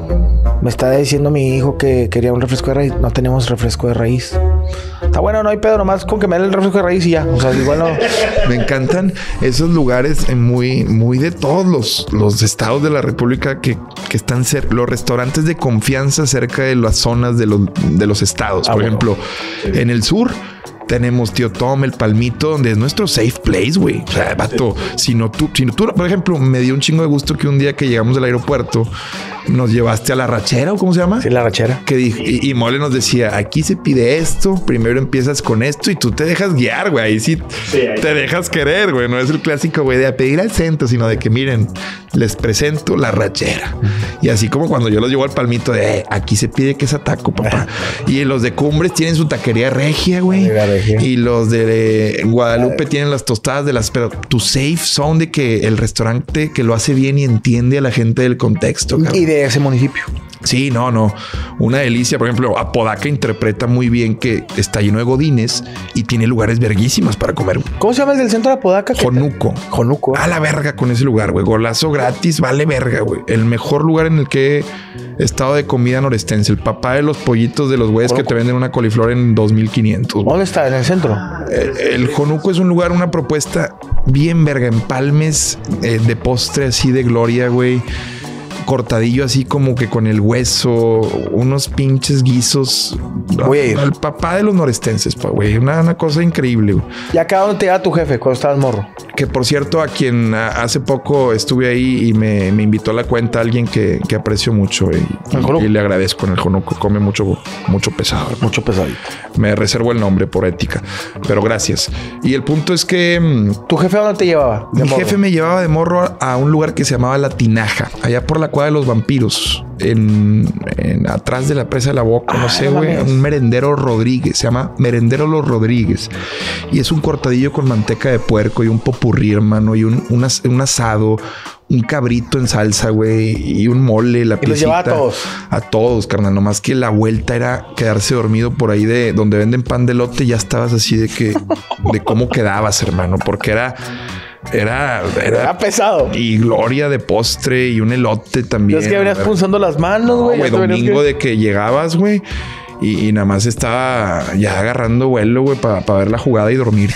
Me está diciendo mi hijo que quería un refresco de raíz. No tenemos refresco de raíz. Está bueno, no hay pedo, nomás con que me den el refresco de raíz y ya. O sea, igual no. Me encantan esos lugares eh, muy, muy de todos los, los estados de la República que, que están cerca, los restaurantes de confianza cerca de las zonas de los, de los estados. Ah, Por bueno. ejemplo, en el sur tenemos Tío Tom, el Palmito, donde es nuestro safe place, güey. O sea, vato, si no tú, si no tú, por ejemplo, me dio un chingo de gusto que un día que llegamos del aeropuerto nos llevaste a la rachera o cómo se llama. Sí, la rachera. Que dijo, y, y Mole nos decía, aquí se pide esto, primero empiezas con esto y tú te dejas guiar, güey. Ahí sí, Sí, ahí. te dejas querer, güey. No es el clásico, güey, de a pedir al centro, sino de que miren, les presento la rachera. Y así como cuando yo los llevo al Palmito de, eh, aquí se pide que es ataco, papá. Y los de Cumbres tienen su taquería regia, güey. La regia. Y los de Guadalupe tienen las tostadas de las, pero tu safe zone de que el restaurante que lo hace bien y entiende a la gente del contexto, cabrón. Y de ese municipio. Sí, no, no. Una delicia. Por ejemplo, Apodaca interpreta muy bien que está lleno de godines y tiene lugares verguísimas para comer. ¿Cómo se llama el del centro de Apodaca? ¿Qué Jonuco. tal? Jonuco. A la verga con ese lugar, güey. Golazo gratis, vale verga, güey. El mejor lugar en el que he estado de comida norestense. El papá de los pollitos de los güeyes que te venden una coliflor en dos mil quinientos. güey. ¿Dónde está? ¿En el centro? El, el Jonuco es un lugar, una propuesta bien verga. Empalmes eh, de postre así de gloria, güey. Cortadillo así como que con el hueso, unos pinches guisos. Voy a ir. Al papá de los norestenses, pa, güey. Una, una cosa increíble, güey. ¿Y acá dónde te lleva tu jefe cuando estabas morro? Que por cierto, a quien a- hace poco estuve ahí y me, me invitó a la cuenta alguien que, que aprecio mucho y, ¿El Jonuco? y le agradezco en el Jonuco. Come mucho, mucho pesado. Mucho pesadito. Me reservo el nombre por ética, pero gracias. Y el punto es que mm, ¿Tu jefe a dónde te llevaba? De mi morro. jefe me llevaba de morro a, a un lugar que se llamaba La Tinaja, allá por la cuadra de los vampiros, en, en- atrás de la presa de la Boca, no Ah, sé, no güey, mames. un merendero Rodríguez, se llama Merendero Los Rodríguez, y es un cortadillo con manteca de puerco y un popurrí, hermano, y un, un, as- un asado, un cabrito en salsa, güey, y un mole, la Y los llevaba a piecita. todos. A todos, carnal, nomás que la vuelta era quedarse dormido por ahí de donde venden pan de elote, ya estabas así de que, de cómo quedabas, hermano, porque era... Era, Era era pesado. y gloria de postre y un elote también. Es que venías A ver, punzando las manos, no, güey. güey, Ya te venías domingo que- de que llegabas, güey. Y, y nada más estaba ya agarrando vuelo, güey, para ver la jugada y dormir.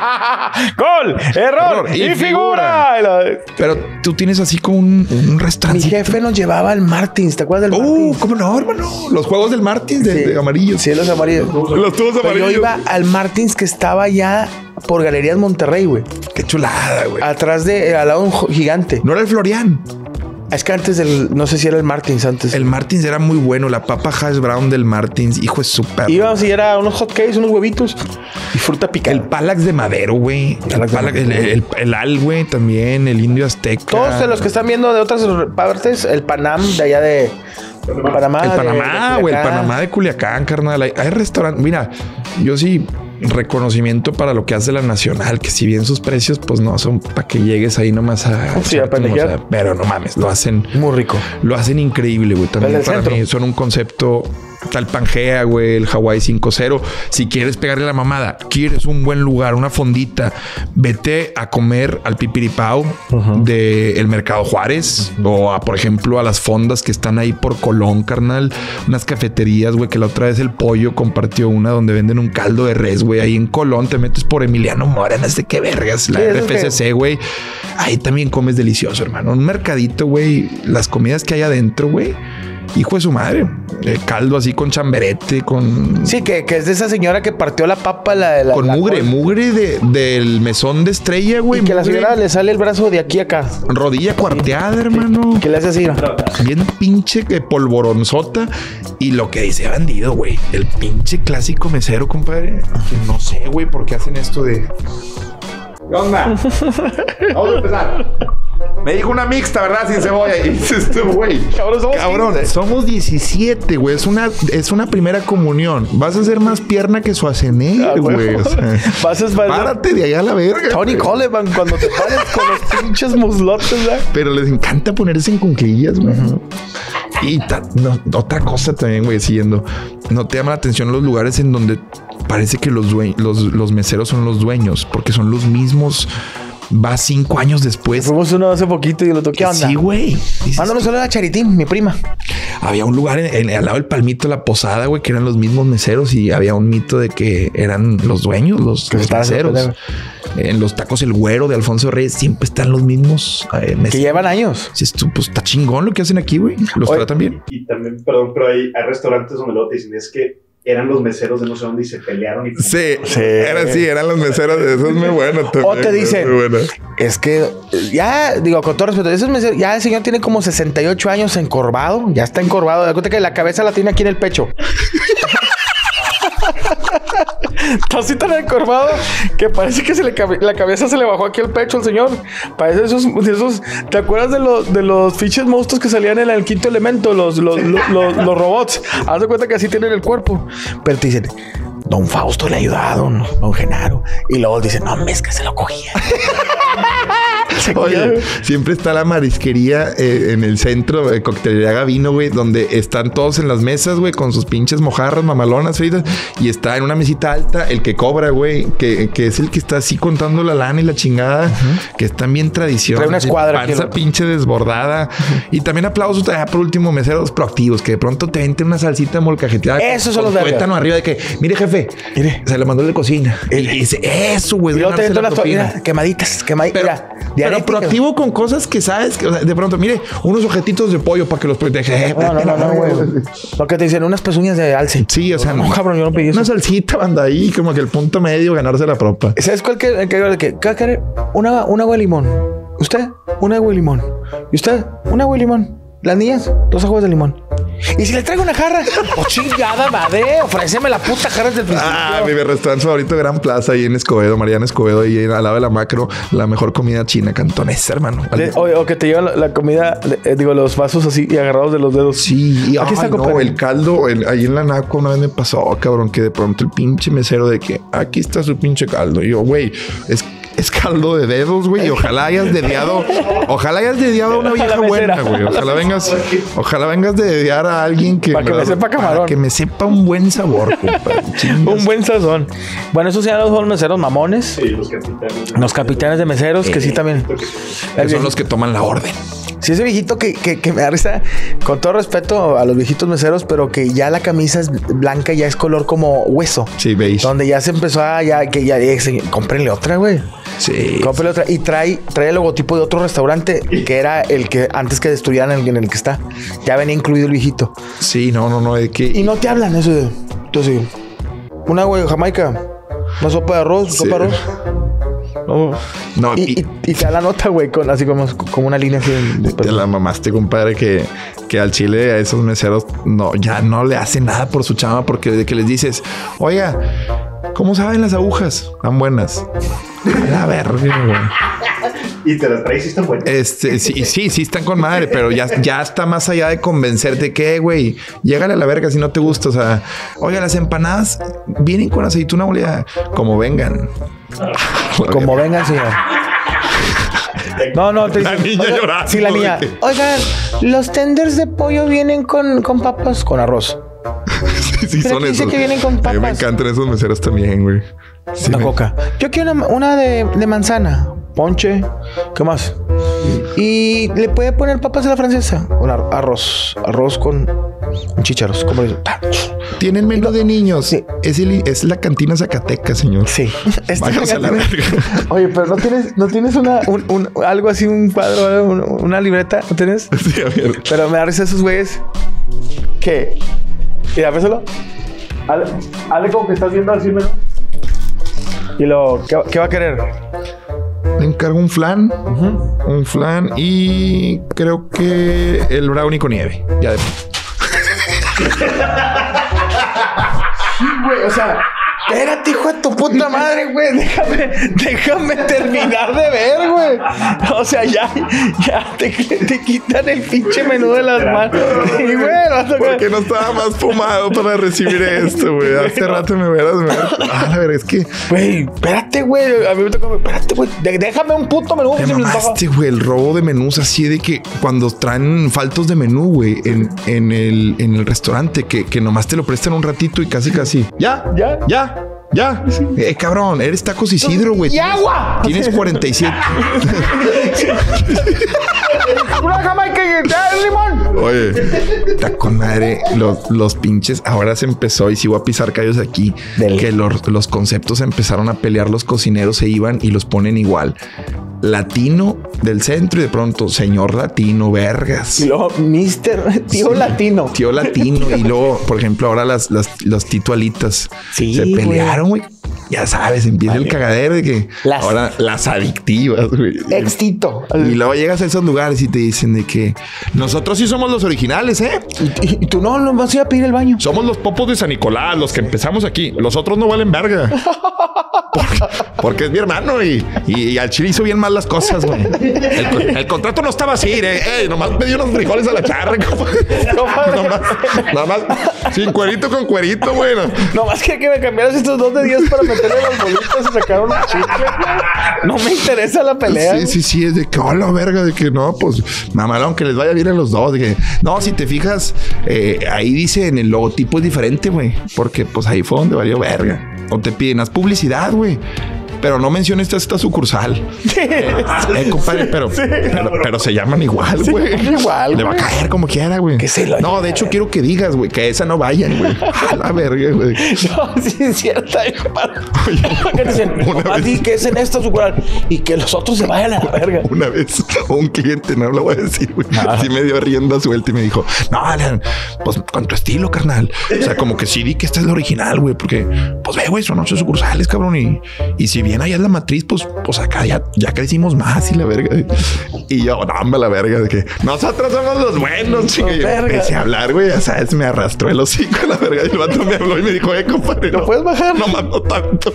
¡Gol! ¡Error! Error, y ¡Y, figura! Pero tú tienes así como un, un Mi restaurante. jefe nos llevaba al Martins. ¿Te acuerdas del Uh, Martins? ¿cómo no, hermano? Los juegos del Martins de, de amarillos. Sí, los amarillos. Los tubos Pero yo amarillos. iba al Martins que estaba ya por Galerías Monterrey, güey. Qué chulada, güey. Atrás de, al lado de un jo- gigante. No era el Florian. Es que antes del... No sé si era el Martins antes. El Martins era muy bueno. La papa hash brown del Martins, hijo, es súper. Íbamos y era unos hot cakes, unos huevitos y fruta picada. El Palax de Madero, güey. El, Palax, el, el, el Al, güey, también. El Indio Azteca. Todos de los que están viendo de otras partes, el Panam de allá de... Panamá. El Panamá, güey. El Panamá de Culiacán, carnal. Hay, hay restaurantes. Mira, yo sí... reconocimiento para lo que hace la Nacional, que si bien sus precios pues no son para que llegues ahí nomás a, sí, a pendejear, pero no mames, lo hacen muy rico, lo hacen increíble, güey. También para centro. Mí son un concepto tal Pangea, güey, el Hawaii cinco cero. Si quieres pegarle la mamada, quieres un buen lugar, una fondita, vete a comer al Pipiripao uh-huh. de el Mercado Juárez uh-huh. o a, por ejemplo, a las fondas que están ahí por Colón, carnal, unas cafeterías, güey, que la otra vez el Pollo compartió una donde venden un caldo de res, güey, ahí en Colón, te metes por Emiliano Mora, no sé qué vergas, la sí, R F C C, güey, ahí también comes delicioso, hermano. Un mercadito, güey, las comidas que hay adentro, güey, hijo de su madre. El caldo así con chamberete, con... Sí, que, que es de esa señora que partió la papa, la... la con la mugre, col. mugre de, del mesón de Estrella, güey. Y que mugre. La señora le sale el brazo de aquí a acá. Rodilla cuarteada, sí. hermano. Que le hace así. Bien pinche que polvoronzota. Y lo que dice bandido, güey. El pinche clásico mesero, compadre. Que no sé, güey, por qué hacen esto de... ¿Qué onda? Vamos a empezar. Me dijo una mixta, ¿verdad? Sin cebolla. Y dices tú, güey. Cabrón, somos, Cabrón, somos diecisiete, güey. Es una, es una primera comunión. Vas a ser más pierna que Schwarzenegger, güey. O sea, vas a párate de allá a la verga. Tony Coleman, cuando te pares con los pinches muslotes, ¿verdad? Pero les encanta ponerse en conquillas, güey. Uh-huh. Y ta, no, otra cosa también, güey, siguiendo. ¿No te llama la atención los lugares en donde parece que los, due- los, los meseros son los dueños? Porque son los mismos... Va cinco años después. Fuimos uno hace poquito y lo toqué. ¿Qué onda? Sí, güey. Mándame solo a Charitín, mi prima. Había un lugar en, en, al lado del Palmito, la Posada, güey, que eran los mismos meseros y había un mito de que eran los dueños, los, los meseros. En los tacos El Güero de Alfonso Reyes siempre están los mismos eh, meseros. Que llevan años. Si tú, pues está chingón lo que hacen aquí, güey. Los Oye, tratan bien. Y, y también, perdón, pero hay, hay restaurantes donde luego te dicen es que eran los meseros de no sé dónde y se pelearon. Y... Sí, sí, era así, eran los meseros. Eso es muy bueno también. O te dicen, bueno. Es que ya, digo, con todo respeto, esos meseros, ya el señor tiene como sesenta y ocho años encorvado, ya está encorvado. Da cuenta que la cabeza la tiene aquí en el pecho. Está así tan encorvado que parece que se le cabe, la cabeza se le bajó aquí al pecho al señor. Parece esos, esos. ¿Te acuerdas de los de los fiches monstruos que salían en el Quinto Elemento? Los, los, los, los, los robots. Haz de cuenta que así tienen el cuerpo. Pero te dicen, don Fausto le ha ayudado, don, don Genaro. Y luego dicen, no, es que se lo cogía. Oye, siempre está la marisquería eh, en el centro, eh, Coctelería Gavino, güey, donde están todos en las mesas, güey, con sus pinches mojarras, mamalonas, fritas, y está en una mesita alta el que cobra, güey, que, que es el que está así contando la lana y la chingada, uh-huh. que están bien tradición. Trae una escuadra. Panza aquí, pinche desbordada. Uh-huh. Y también aplausos ah, por último, meseros proactivos, que de pronto te venden una salsita molcajeteada. Esos son los de cuéntanos arriba de que, mire, jefe, mire, se le mandó de cocina. El, y dice, eso, güey. Y luego te venden unas mira, quemaditas, quemaditas. Pero, pero proactivo con cosas que sabes que, o sea, de pronto, mire, unos ojetitos de pollo para que los proteja. No, no, no, no, güey. Lo que te dicen, unas pezuñas de alce. Sí, o sea, no, no cabrón, yo no pedí eso. Una salsita, banda ahí, como que el punto medio, ganarse la propa. ¿Sabes cuál que el que que ¿qué quiere? Una, una agua de limón. ¿Usted? Una agua de limón. ¿Y usted? Una agua de limón. Las niñas, dos aguas de limón. Y si le traigo una jarra, oh chingada madre, ofréceme la puta jarra desde el principio. Ah, mi restaurante favorito, Gran Plaza, ahí en Escobedo, Mariana Escobedo, ahí al lado de la Macro, la mejor comida china cantonesa, hermano. De, o, o que te llevan la, la comida, eh, digo, los vasos así y agarrados de los dedos. Sí, y aquí ay, está, no, el caldo, el, ahí en la Naco una vez me pasó, cabrón, que de pronto el pinche mesero de que aquí está su pinche caldo. Y yo, güey, es Es caldo de dedos, güey. Ojalá hayas dediado... Ojalá hayas dediado a una vieja buena, güey. Ojalá vengas... Ojalá vengas de dediar a alguien que... Para que me sepa camarón. Para que me sepa un buen sabor, compadre. Un buen sazón. Bueno, esos sean los meseros mamones. Sí, los capitanes. Los capitanes de meseros, eh, que sí también. Que son los que toman la orden. Sí, ese viejito que, que, que me da risa, con todo respeto a los viejitos meseros, pero que ya la camisa es blanca, ya es color como hueso. Sí, veis. Donde ya se empezó a... Ya, que ya... Eh, cómprenle otra, güey. Sí. Cómprenle otra. Y trae, trae el logotipo de otro restaurante, que era el que antes que destruyeran el en el que está. Ya venía incluido el viejito. Sí, no, no, no. Es que... Y no te hablan eso de... Entonces, una güey, Jamaica. Una sopa de arroz, sí. sopa de arroz. No. No, y, y- y, y te da la nota, güey, con, así como, como una línea así. De, Te la mamaste, compadre, que, que al chile a esos meseros no, ya no le hace nada por su chama porque de que les dices, oiga, ¿cómo saben las agujas? Tan buenas. La verga, güey. Y te las traes y están buenas. Este, sí, sí, sí están con madre, pero ya, ya está más allá de convencerte que, güey, llégale a la verga si no te gusta. O sea, oiga, las empanadas vienen con aceituna molida, como vengan. como vengan, señor. No, no, te La dicen, niña oiga, llorando, sí, la niña. de que- Oigan, los tenders de pollo vienen con, con papas, con arroz. Sí, sí, Pero son aquí dice esos. que vienen con A mí me papas. encantan esos meseros también, güey. Sí, Una me- coca. Yo quiero una, una de, de manzana, ponche, ¿qué más? Y le puede poner papas a la francesa. Con ar- arroz, arroz con, con chícharos. ¿Cómo le digo? Ta- Tienen menú de niños. Sí. Es, el- es la cantina Zacatecas, señor. Sí. Esta Váyanse a la cantina- verga. Oye, pero no tienes, no tienes una, un, un- algo así, un cuadro, un- una libreta, ¿no tienes? Sí, a ver. Pero me da risa esos güeyes que. Mira, pésalo. Hazle, hazle como que estás viendo así, ¿no? Y lo, ¿qué, qué va a querer? Le encargo un flan. Un flan y creo que el brownie con nieve. Ya de... Güey, o sea, espérate, hijo de tu puta madre, güey. Déjame, déjame terminar de ver, güey. O sea, ya, ya te, te quitan el pinche menú de las manos. Y, güey, vas a tocar. Porque no estaba más fumado para recibir esto, güey. Hace rato me hubieras... Me hubieras... Ah, la verdad es que... Güey, espérate, güey. A mí me toca, espérate, güey. De- Déjame un puto menú. Te que se me antoja. mamaste, güey, el robo de menús así de que cuando traen faltos de menú, güey, en, en, el, en el restaurante, que, que nomás te lo prestan un ratito y casi, casi. Ya, Ya. ya, ya. Eh, cabrón, eres Tacos Isidro, güey. ¡Y Tienes- agua! Tienes cuarenta y siete. Una jamaica y ya, limón. Oye, está con madre. Los, los pinches. Ahora se empezó y si voy a pisar callos aquí. Dele. Que los, los conceptos empezaron a pelear. Los cocineros se iban y los ponen igual. Latino del centro y de pronto, señor latino, vergas. Y luego, mister Tío Latino. Tío latino. Y luego, por ejemplo, ahora las, las, las titualitas Sí, se güey. pelearon, güey. Ya sabes, empieza el cagadero de que Las- ahora las adictivas, güey. Extito. Y luego llegas a esos lugares y te dicen de que nosotros sí somos los originales, ¿eh? Y, y tú no, no vas a ir a pedir el baño. Somos los popos de San Nicolás, los que empezamos aquí. Los otros no valen verga. Porque, porque es mi hermano y, y, y al chile hizo bien mal las cosas, güey. El, co- el contrato no estaba así, ¿eh? Ey, nomás me dio unos frijoles a la charra. nomás, nomás, sin cuerito con cuerito, güey. No. No más que que me cambiaras estos dos de diez para meterle las bolitas y sacar un chicle. No me interesa la pelea. Sí, sí, sí, es de que, hola, verga, de que no, pues, mamalón, que les vaya bien a los dos. De que, no, si te fijas, eh, ahí dice en el logotipo es diferente, güey, porque pues ahí fue donde valió verga. O te piden, haz publicidad, güey. Pero no menciones esta sucursal. Eh, compadre, pero, pero, pero se llaman igual, Sí, güey. igual, Le va a güey. caer como quiera, güey. Que se lo No, de hecho, quiero que digas, güey, que a esa no vayan, güey. A la verga, güey. No, sí es cierto. hijo, para- ¿Qué te dicen? una Nomás vez- di que es en esta sucursal y que los otros se vayan a la verga. Una vez un cliente, no lo voy a decir, güey, sí me dio rienda suelta y me dijo, no, Alan, pues con tu estilo, carnal. O sea, como que sí di que esta es la original, güey, porque, pues ve, güey, son ocho sucursales, cabrón. Y, y si bien allá es la matriz, pues, pues acá ya, ya crecimos más y la verga. Y yo, no, hombre, la verga, de que nosotros somos los buenos, chica. Y yo verga. empecé a hablar, güey, ya sabes, me arrastró el hocico, la verga. Y el vato me habló y me dijo, eh, compadre, ¿Lo puedes bajar? No más, no tanto.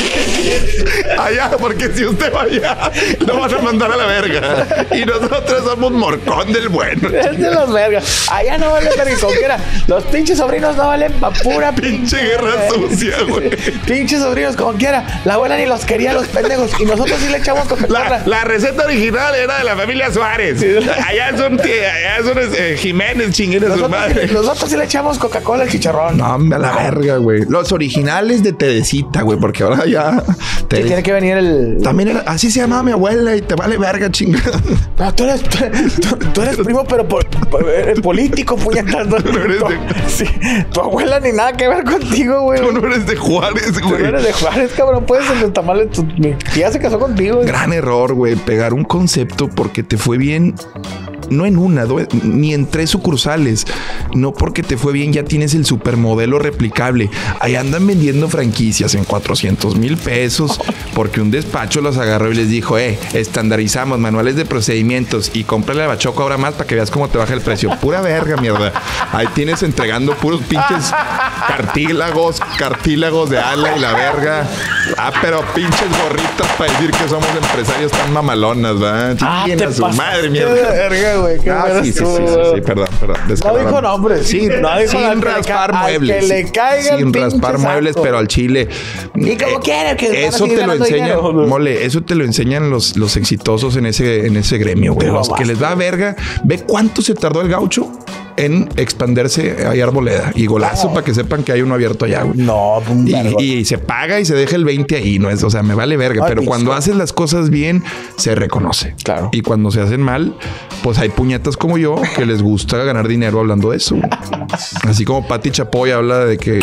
Allá, porque si usted va allá, lo van a mandar a la verga. Y nosotros somos morcón del bueno. Es de los vergas. Allá no vale verga como quiera. Los pinches sobrinos no valen pa' pura Pinche guerra sucia, güey. Pinches sobrinos como quiera. La abuela ni los quería los pendejos. Y nosotros sí le echamos La, Coca-Cola. la receta original era de la familia Suárez. Allá son, allá son eh, Jiménez, chinguen a su madre. Nosotros, nosotros sí le echamos Coca-Cola al chicharrón. No, hombre, a la verga, güey. Los originales de Teresita, güey, porque ahora ya. Sí, Teres- tiene que venir el. También era, así se llamaba mi abuela y te vale verga, chingada. No, tú eres, tú, tú- tú eres primo, pero por, por- eres político, puñetas. No eres de- Sí, tu abuela ni nada que ver contigo, güey. Tú no eres de Juárez, Tú güey. no eres de Juárez, cabrón. Puedes en los tamales. Tu, mi tía se casó contigo. güey. Gran error, güey. Pegar un concepto porque te fue bien no en una, do- ni en tres sucursales. No porque te fue bien ya tienes el supermodelo replicable. Ahí andan vendiendo franquicias en cuatrocientos mil pesos porque un despacho los agarró y les dijo, eh, estandarizamos manuales de procedimientos y cómprale a Bachoco ahora más para que veas cómo te baja el precio. Pura verga, mierda. Ahí tienes entregando puros pinches cartílagos, cartílagos de ala y la verga. Ah, pero pinches gorritas para decir que somos empresarios tan mamalonas, ¿verdad? Ah, Chinguen te a su pasaste madre, de mierda. verga, güey. Qué Ah, veras sí, sí, tú, sí, sí, güey. sí, perdón, perdón. No descaraban. dijo nombres. Sí, no dijo sin al que le raspar ca- al muebles. que le caiga el sin pinche raspar saco. muebles, pero al chile. Y como Eh, quiera, que van a eso seguir te lo ganando enseñan, dinero, güey. mole, eso te lo enseñan los, los exitosos en ese, en ese gremio, güey. Pero Los que basta. les da verga. Ve cuánto se tardó el gaucho en expandirse ahí a Arboleda. Y golazo No. para que sepan que hay uno abierto allá, güey. No, un vergo. Y, y se paga y se deja el veinte ahí, no es, o sea, me vale verga. Ay, pero pinche. cuando haces las cosas bien, se reconoce. Claro. Y cuando se hacen mal, pues hay puñetas como yo que les gusta ganar dinero hablando de eso. güey. Así como Pati Chapoy habla de que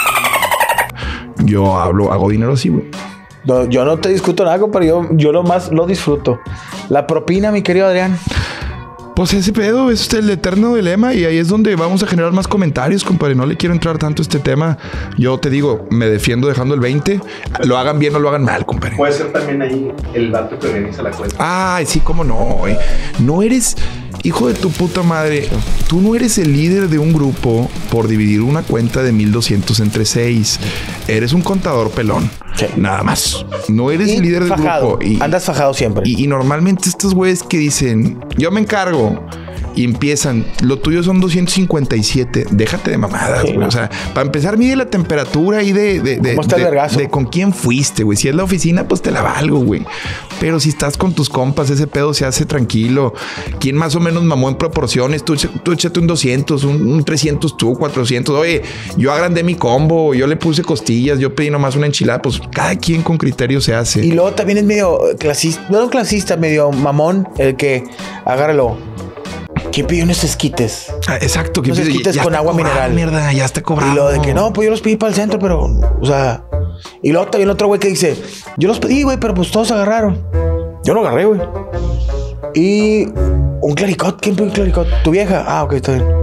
yo hablo, hago dinero así, güey. No, yo no te discuto nada, pero yo, yo lo más lo disfruto. La propina, mi querido Adrián. Pues ese pedo es el eterno dilema y ahí es donde vamos a generar más comentarios, compadre. No le quiero entrar tanto a este tema. Yo te digo, me defiendo dejando el veinte. Lo hagan bien o lo hagan mal, compadre. Puede ser también ahí el vato que organiza la cuenta. Ay, sí, cómo no, güey. No eres, hijo de tu puta madre, tú no eres el líder de un grupo por dividir una cuenta de mil doscientos entre seis. Eres un contador pelón. Sí. Nada más. No eres el líder del fajado. grupo. Y, Andas fajado siempre. y, y normalmente estos güeyes que dicen, yo me encargo. Y empiezan, lo tuyo son doscientos cincuenta y siete. Déjate de mamadas, Sí, güey. no. O sea, para empezar, mide la temperatura ahí de, de, de, ¿Cómo está el de- vergazo? de con quién fuiste, güey. Si es la oficina, pues te la valgo, güey. Pero si estás con tus compas, ese pedo se hace tranquilo. ¿Quién más o menos mamó en proporciones? Tú, echa- tú échate un doscientos, un, un trescientos tú, cuatrocientos. Oye, yo agrandé mi combo, yo le puse costillas, yo pedí nomás una enchilada. Pues cada quien con criterio se hace. Y luego también es medio clasista, no clasista, medio mamón, el que agárralo. ¿Quién pidió unos esquites? Ah, exacto. Unos pide- esquites con está agua cobrado, mineral. Mierda, ya está cobrado. Y lo de que no, pues yo los pedí para el centro, pero, o sea. Y luego también otro güey que dice, yo los pedí, güey, pero pues todos agarraron. Yo no agarré, güey. Y un claricot, ¿quién pidió un claricot? Tu vieja. Ah, ok, está bien.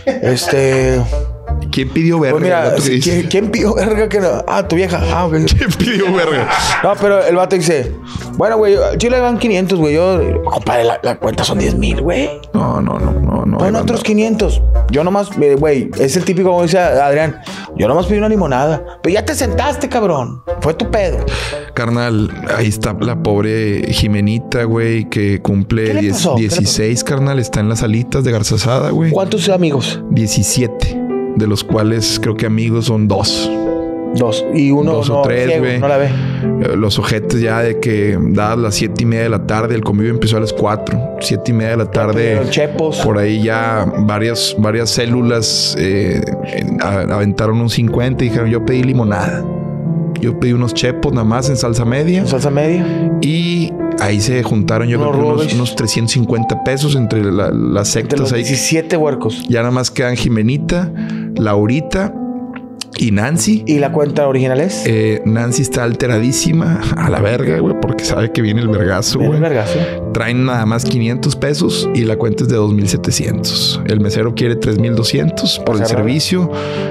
Este. ¿Quién pidió verga? Pues mira, El vato que dice. ¿quién, quién pidió verga que no? Ah, tu vieja. Ah, ok. ¿Quién pidió verga? No, pero el vato dice, bueno, güey, Chile van quinientos, güey. Yo, compadre, la, la cuenta son diez mil, güey. No, no, no, no, no. Bueno, no, otros no. quinientos. Yo nomás, eh, güey, es el típico, como dice Adrián. Yo nomás pedí una limonada. Pero ya te sentaste, cabrón. Fue tu pedo. Carnal, ahí está la pobre Jimenita, güey, que ¿Qué cumple le diez- pasó? ¿Qué le pasó? dieciséis, carnal. Está en las alitas de Garzazada, güey. ¿Cuántos amigos? diecisiete, de los cuales creo que amigos son dos. Dos. Y uno Dos no, o tres, ciego, güey. no la ve. Eh, Los ojetes ya de que dadas las siete y media de la tarde, el convivio empezó a las cuatro, siete y media de la tarde. pidieron chepos. Por ahí ya varias, varias células eh, en- a- aventaron un cincuenta y dijeron, yo pedí limonada. Yo pedí unos chepos nada más en salsa media. Salsa media. Y ahí se juntaron yo Unos creo que unos, rubes. unos trescientos cincuenta pesos entre la- las De los sectas ahí. diecisiete huercos. Ya nada más quedan Jimenita, Laurita y Nancy. ¿Y la cuenta original es? Eh, Nancy está alteradísima a la verga, güey, porque sabe que viene el vergazo, Ven, güey. vergazo. Traen nada más quinientos pesos y la cuenta es de dos mil setecientos. El mesero quiere tres mil doscientos por el Cerrado. servicio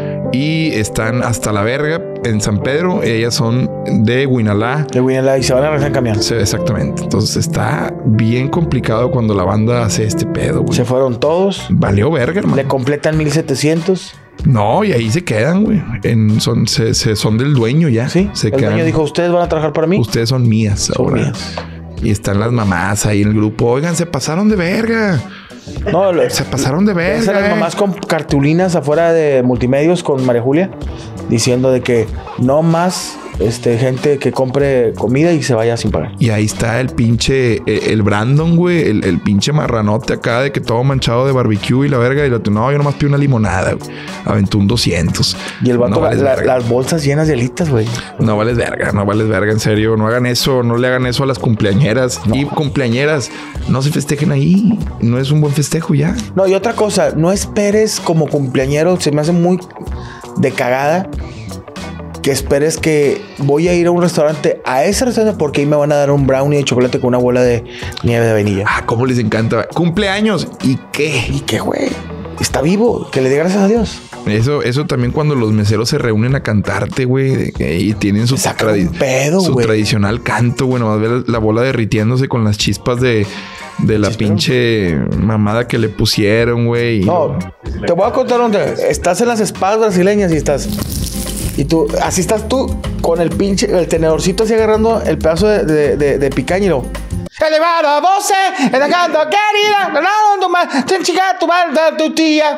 y están hasta la verga en San Pedro. Ellas son de Huinalá. De Winela y se van a regresar en camión. Sí, exactamente. Entonces está bien complicado cuando la banda hace este pedo, güey. Se fueron todos. Valió verga, hermano. Le completan mil setecientos. No, y ahí se quedan, güey. En- son, se, se- son del dueño ya. Sí. Se el quedan. dueño dijo, ¿ustedes van a trabajar para mí? Ustedes son mías Son ahora. mías. Y están las mamás ahí en el grupo. Oigan, se pasaron de verga. No, lo- Se pasaron de verga. Esas las eh. mamás con cartulinas afuera de multimedios con María Julia diciendo de que no más este, gente que compre comida y se vaya sin pagar. Y ahí está el pinche, eh, el Brandon, güey, el, el pinche marranote acá de que todo manchado de barbecue y la verga. Y la no, yo nomás pido una limonada, güey. Aventó un doscientos. Y el vato, no la- vales la- verga. las bolsas llenas de alitas, güey. No vales verga, no vales verga, en serio. No hagan eso, no le hagan eso a las cumpleañeras. Y cumpleañeras, no se festejen ahí. No es un buen festejo ya. No, y otra cosa, no esperes como cumpleañero, se me hace muy de cagada que esperes que voy a ir a un restaurante, a ese restaurante, porque ahí me van a dar un brownie de chocolate con una bola de nieve de vainilla. Ah, cómo les encanta. Cumpleaños. ¿Y qué? ¿Y qué, güey? Está vivo. Que le dé gracias a Dios. Eso, eso también cuando los meseros se reúnen a cantarte, güey, y tienen su, tradi- pedo, su güey. tradicional canto, bueno, vas a ver la bola derritiéndose con las chispas de, de la ¿Chispero? Pinche mamada que le pusieron, güey. No, te voy a contar dónde. Estás en las espadas brasileñas y estás... Y tú, así estás tú con el pinche, el tenedorcito así agarrando el pedazo de, de, de, de picaña y lo... Elevado a voces, en la canto querida, no, no, tu madre, ten chica, tu madre, tu tía.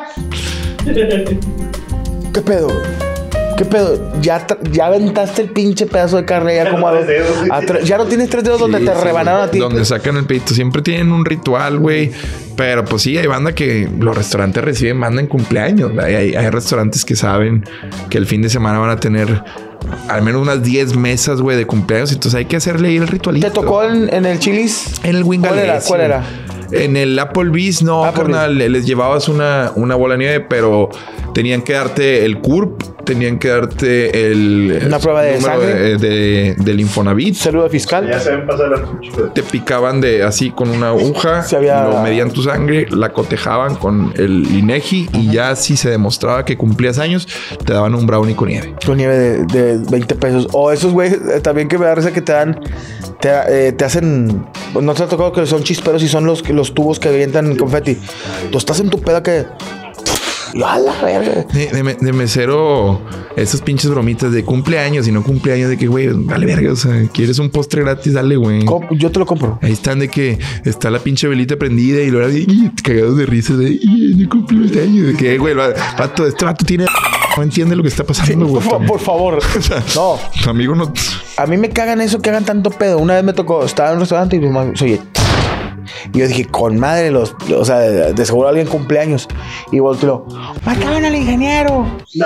¿Qué pedo? ¿Qué pedo? Ya, tra- ya aventaste el pinche pedazo de carne ya como a, Tres dedos. a tre- ya no tienes tres dedos donde Sí, te sí, rebanaron güey. a ti. Donde sacan el peito. Siempre tienen un ritual, güey. Pero pues sí, hay banda que los restaurantes reciben banda en cumpleaños. Hay, hay, hay restaurantes que saben que el fin de semana van a tener al menos unas diez mesas, güey, de cumpleaños. Entonces hay que hacerle ahí el ritualito. ¿Te tocó en, en el Chili's? En el ¿Cuál era? Wingalés. ¿Cuál era? En el Applebee's, no, Applebee's. carnal. Les llevabas una, una bola de nieve, pero tenían que darte el C U R P, tenían que darte el... Una prueba de número sangre. De, de- del Infonavit. Saludo fiscal. Ya se ven pasar la chico. Te picaban de así con una aguja, Si había- lo medían tu sangre, la cotejaban con el INEGI y ya si se demostraba que cumplías años, te daban un brownie con nieve. Con nieve de, de veinte pesos. O esos güey eh, también que me da risa que te dan, te, eh, te hacen, no te ha tocado que son chisperos y son los, los tubos que avientan confeti. Tú estás en tu peda que... Y a la verga. De, de me- de mesero, esas pinches bromitas de cumpleaños y no cumpleaños, de que, güey, vale verga, o sea, quieres un postre gratis, dale, güey. Com- Yo te lo compro. Ahí están de que está la pinche velita prendida y luego y cagados de risa de "Ay, no cumpleaños". De que, güey, el vato, este vato tiene... No entiende lo que está pasando, güey. Por, fa- por favor. No, Tu amigo no... a mí me cagan eso que hagan tanto pedo. Una vez me tocó, estaba en un restaurante y mi mamá se oye. Y yo dije, con madre, los, o sea, de, de seguro alguien cumpleaños. Y volteó, mataban al ingeniero.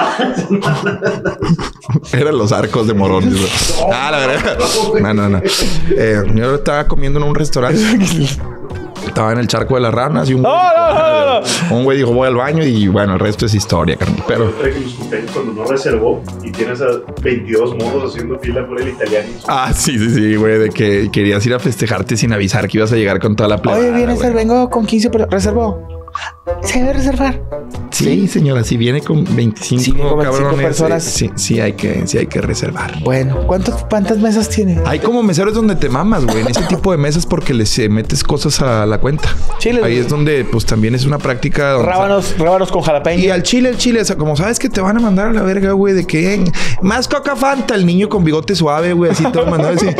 Eran los arcos de Morón. Ah, la verdad. No, no, no. Eh, yo estaba comiendo en un restaurante. Estaba en el charco de las ranas y un güey, No, no, no, no. un güey dijo, voy al baño y bueno, el resto es historia, carnal. Pero Trae que los cumpleaños cuando no reservó y tienes a veintidós morros haciendo fila por el italiano. ah, sí, sí, sí, güey, de que querías ir a festejarte sin avisar que ibas a llegar con toda la plata. Oye, viene a ser, vengo con quince, pero reservó. Se debe reservar. Sí, señora, si viene con veinticinco, Si viene con veinticinco cabrones, personas. eh, sí, sí hay que, sí hay que reservar. Bueno, ¿cuántas, cuántas mesas tiene? Hay como meseros donde te mamas, güey, en ese tipo de mesas porque les eh, metes cosas a la cuenta. Sí, les- Ahí es donde, pues, también es una práctica. Donde, Rábanos, rábanos con jalapeño. Y al chile, al chile, o sea, como sabes que te van a mandar a la verga, güey, de que eh, más coca Fanta, el niño con bigote suave, güey, así todo mandado así.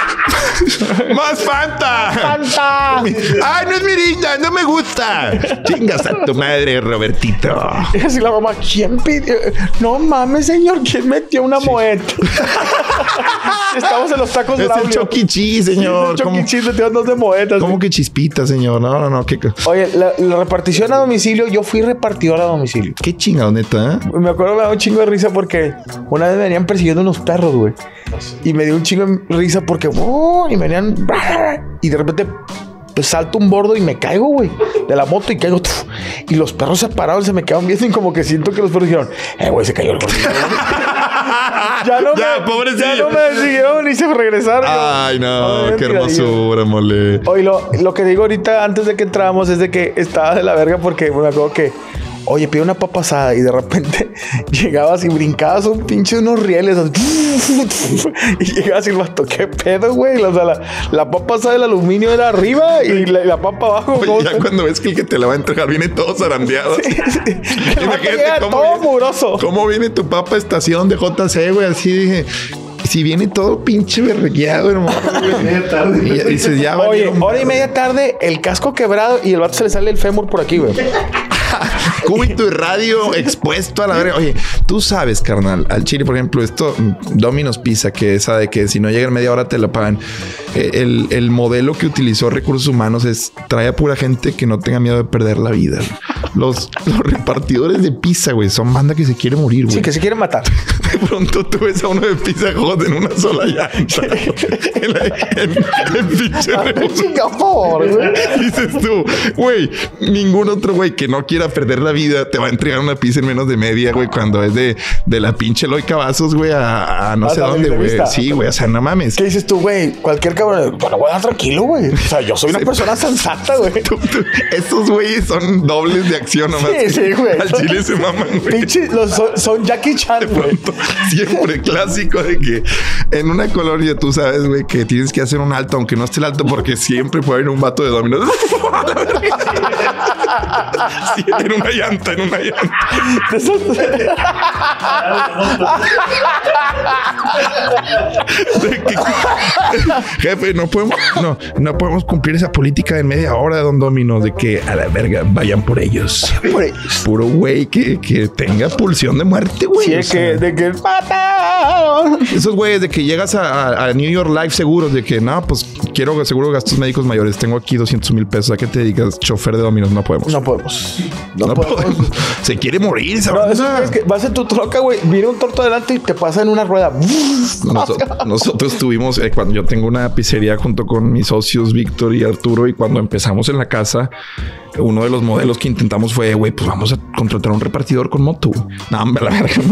¡Más Fanta! ¡Fanta! ¡Ay, no es mirinda! ¡No me gusta! Chingas a tu madre, Robertito. Y así la mamá, ¿quién pidió? No mames, señor, ¿quién metió una moeta? Estamos en los tacos Es el Braulio. Chucky Cheese, señor. Chucky ¿Cómo, Cheese metió dos de moetas. ¿Cómo que chispita, señor? No, no, no. ¿Qué, Oye, la, la repartición a domicilio, yo fui repartidor a domicilio. qué chingado, neta, eh? Me acuerdo, me da un chingo de risa porque una vez me venían persiguiendo unos perros, güey. Y me dio un chingo de risa porque... ¡oh! Y me venían... Y de repente... Pues salto un bordo y me caigo, güey. De la moto y caigo. ¡tuf! Y los perros se pararon, se me quedaron viendo y como que siento que los perros dijeron... Eh, güey, se cayó el gordito. ya no Ya, me... pobrecillo. Ya no me siguieron ni se regresaron. Ay, no. Ay, Qué tiradillo. hermosura, mole. Oye, lo, lo que digo ahorita antes de que entramos es de que estaba de la verga porque me acuerdo que, oye, pide una papa asada y de repente llegabas y brincabas un pinche unos rieles así, y llegabas y el vato, ¿qué pedo, güey? O sea, la, la papa asada del aluminio era arriba y la, la papa abajo. Oye, ¿cómo ya se- cuando ves que el que te la va a entregar viene todo zarandeado. el vato llega todo viene, muroso. cómo viene tu papa estación de J C, güey. Así dije, si viene todo pinche vergueado, hermano. güey. Media tarde. Y ya dices, ya Oye, valieron hora y media tarde, el casco quebrado y el vato se le sale el fémur por aquí, güey. cúbito y radio expuesto a la verga. Oye, tú sabes, carnal, al chile, por ejemplo, esto, Domino's Pizza, que esa de que si no llega en media hora te la pagan. Eh, El, el modelo que utilizó Recursos Humanos es trae a pura gente que no tenga miedo de perder la vida. Los, los repartidores de pizza, güey, son banda que se quiere morir, güey. Sí, que se quieren matar. De pronto tú ves a uno de Pizza Hut en una sola llanta. en la, en, en pinche Chinga, por favor, güey. dices tú, güey, ningún otro güey que no quiera perder la vida te va a entregar una pizza en menos de media, güey, cuando es de, de la pinche Eloy Cavazos, güey, a, a no A sé la dónde, güey. entrevista. Sí, güey, o sea, no mames. ¿Qué dices tú, güey? Cualquier cabrón. Bueno, voy a dar tranquilo, güey. O sea, yo soy una persona sensata, güey. Tú- tú- Esos güeyes son dobles de acción nomás. Sí, sí, güey. Al chile se maman, güey. Pinche, los, son, son Jackie Chan, güey. Siempre clásico de que en una colonia tú sabes, güey, que tienes que hacer un alto, aunque no esté el alto, porque siempre puede haber un vato de dominos. Sí, en una llanta, en una llanta. De que- Jefe, no podemos, no, no podemos cumplir esa política en media hora, don Domino, de que a la verga vayan por ellos. Por ellos. Puro güey que, que tenga pulsión de muerte, güey. Sí, O de sea, que, de que mataron. esos güeyes de que llegas a, a- a New York Life seguros de que no, pues quiero seguro de gastos médicos mayores. Tengo aquí doscientos mil pesos. ¿A qué te dedicas? Chofer de Dominos. No podemos. No podemos. No, No podemos. podemos. Se quiere morir esa No, eso banda. es que vas en tu troca, güey. Viene un torto adelante y te pasa en una rueda. Noso- nosotros tuvimos, eh, cuando yo tengo una pizzería junto con mis socios Víctor y Arturo, y cuando empezamos en la casa, uno de los modelos que intentamos fue, güey, pues vamos a contratar un repartidor con moto, güey. No, hombre, a la verga.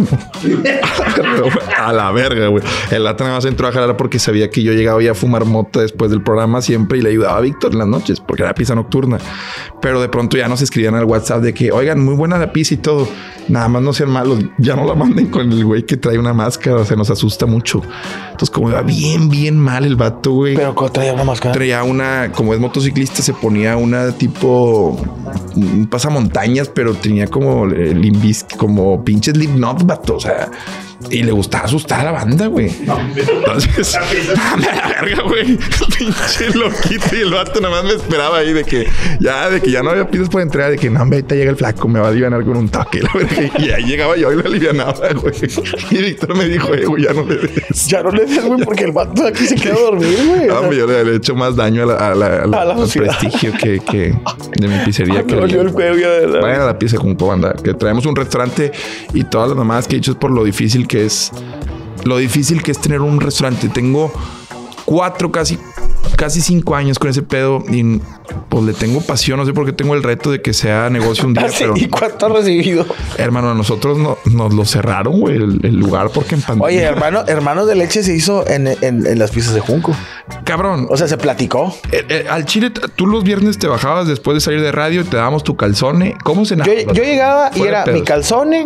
A la verga, güey. El lata nada más entró a jalar porque sabía que yo llegaba ya a fumar mota después del programa siempre y le ayudaba a Víctor en las noches porque era pizza nocturna. Pero de pronto ya nos escribían al WhatsApp de que, oigan, muy buena la pizza y todo. Nada más no sean malos. Ya no la manden con el güey que trae una máscara. O sea, nos asusta mucho. Entonces, como iba bien, bien mal el vato, güey. Pero ¿cómo traía una máscara? Traía una, como es motociclista, se ponía una tipo un pasamontañas, pero tenía como el Limbis, como pinches Slipknot, vato. O sea, y le gustaba asustar a la banda, güey. Entonces, ¡dame a la verga, güey! Pinche loquito. Y el vato nada más me esperaba ahí de que ya, de que ya no había pisos por entrar, de que no, hombre, ahorita llega el flaco, me va a alivianar con un toque. La verga. Y ahí llegaba yo y lo alivianaba, güey. Y Víctor me dijo, eh, güey, ya no le des. Ya no le des, güey, porque el vato aquí se quedó a dormir, güey. No, hombre, yo le, le he hecho más daño a la, a la- a la- A la al sociedad. prestigio que, que de mi pizzería. Me que dolió el cuello ya de la- Vayan a la pizza junto, banda. Que traemos un restaurante y todas las mamadas que he dicho es por lo difícil que es. Lo difícil que es tener un restaurante. Tengo cuatro, casi, casi cinco años con ese pedo y pues le tengo pasión. No sé por qué tengo el reto de que sea negocio un día, Ah, sí, pero ¿y cuánto has recibido? hermano, a nosotros no- nos lo cerraron, güey, el, el lugar porque en pandemia. Oye, hermano, hermano de leche se hizo en, en, en las pizzas de Junco. cabrón. O sea, se platicó. Eh, eh, al chile, t- tú los viernes te bajabas después de salir de radio y te dábamos tu calzone. ¿Cómo se Yo, yo llegaba y era mi calzón. calzone.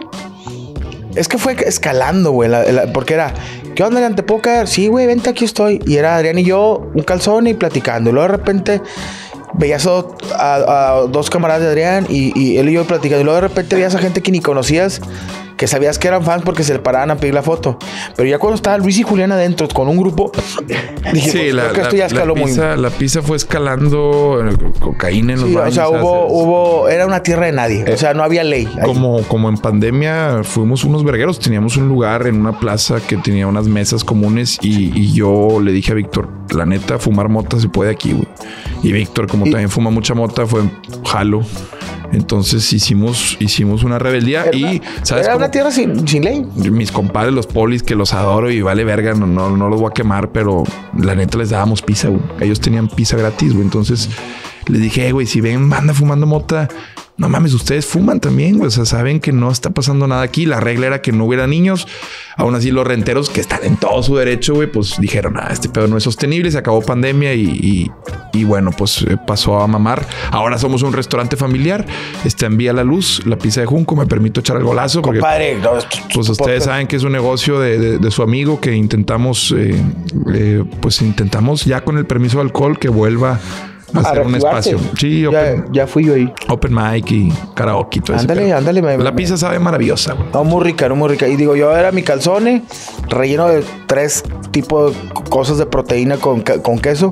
Es que fue escalando, güey. la- la- porque era, ¿qué onda, Adrián? ¿Te puedo caer? Sí, güey, vente, aquí estoy. Y era Adrián y yo, un calzone y platicando. Y luego de repente veías a, a- a dos camaradas de Adrián y, y él y yo platicando. Y luego de repente veías a gente que ni conocías, que sabías que eran fans porque se le paraban a pedir la foto. Pero ya cuando estaba Luis y Julián adentro con un grupo, dije, Sí, pues, la, creo que la- esto ya la escaló muy pizza, la pizza fue escalando eh, co- cocaína en los Sí, o baños. sea, hubo, hubo, era una tierra de nadie. O sea, no había ley. ahí. Como, como en pandemia fuimos unos vergueros. Teníamos un lugar en una plaza que tenía unas mesas comunes y, y yo le dije a Víctor, la neta, fumar mota se puede aquí, güey. Y Víctor, como Y- también fuma mucha mota, fue jalo. Entonces hicimos, hicimos una rebeldía Era y, una- ¿sabes Era cómo? una tierra sin, sin ley. Mis compadres, los polis, que los adoro y vale verga, no, no, no los voy a quemar, pero la neta les dábamos pizza, güey. Ellos tenían pizza gratis, güey. Entonces les dije, "Eh, güey, si ven banda fumando mota, no mames, ustedes fuman también, güey. O sea, saben que no está pasando nada aquí. La regla era que no hubiera niños. Aún así, los renteros que están en todo su derecho, güey, pues dijeron, ah, este pedo no es sostenible. Se acabó pandemia y, y, y bueno, pues eh, pasó a mamar. Ahora somos un restaurante familiar. Está en Vía La Luz, la pizza de Junco. Me permito echar el golazo porque Compadre, no, esto- pues ustedes podcast. saben que es un negocio de, de- de su amigo que intentamos, eh, eh, pues intentamos ya con el permiso de alcohol que vuelva a hacer un reactivarse. espacio. Sí, open, Ya, ya fui yo ahí. open mic y karaoke y todo eso. Ándale, ándale. me- La me- pizza sabe maravillosa, güey. No, muy rica, no muy rica. Y digo, yo era mi calzone relleno de tres tipos de cosas de proteína con, ca- con queso.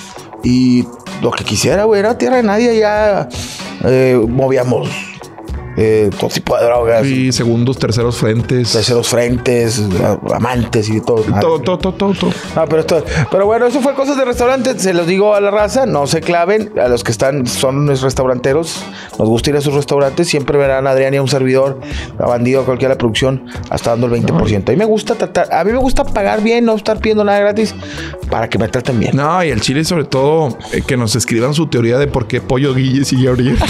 Y lo que quisiera, güey, era tierra de nadie. Ya eh, movíamos eh, todo tipo de drogas. Y segundos, terceros frentes. Terceros frentes, amantes y todo. Todo, todo, todo, todo. todo. No, pero, esto, pero bueno, eso fue cosas de restaurante. Se los digo a la raza, no se claven. A los que están, son restauranteros, nos gusta ir a sus restaurantes. Siempre verán a Adrián y a un servidor, a Bandido, a cualquiera de la producción, hasta dando el veinte por ciento. A mí me gusta tratar, a mí me gusta pagar bien, no estar pidiendo nada gratis para que me traten bien. No, y el chile, sobre todo, eh, que nos escriban su teoría de por qué Pollo Guille sigue abriendo.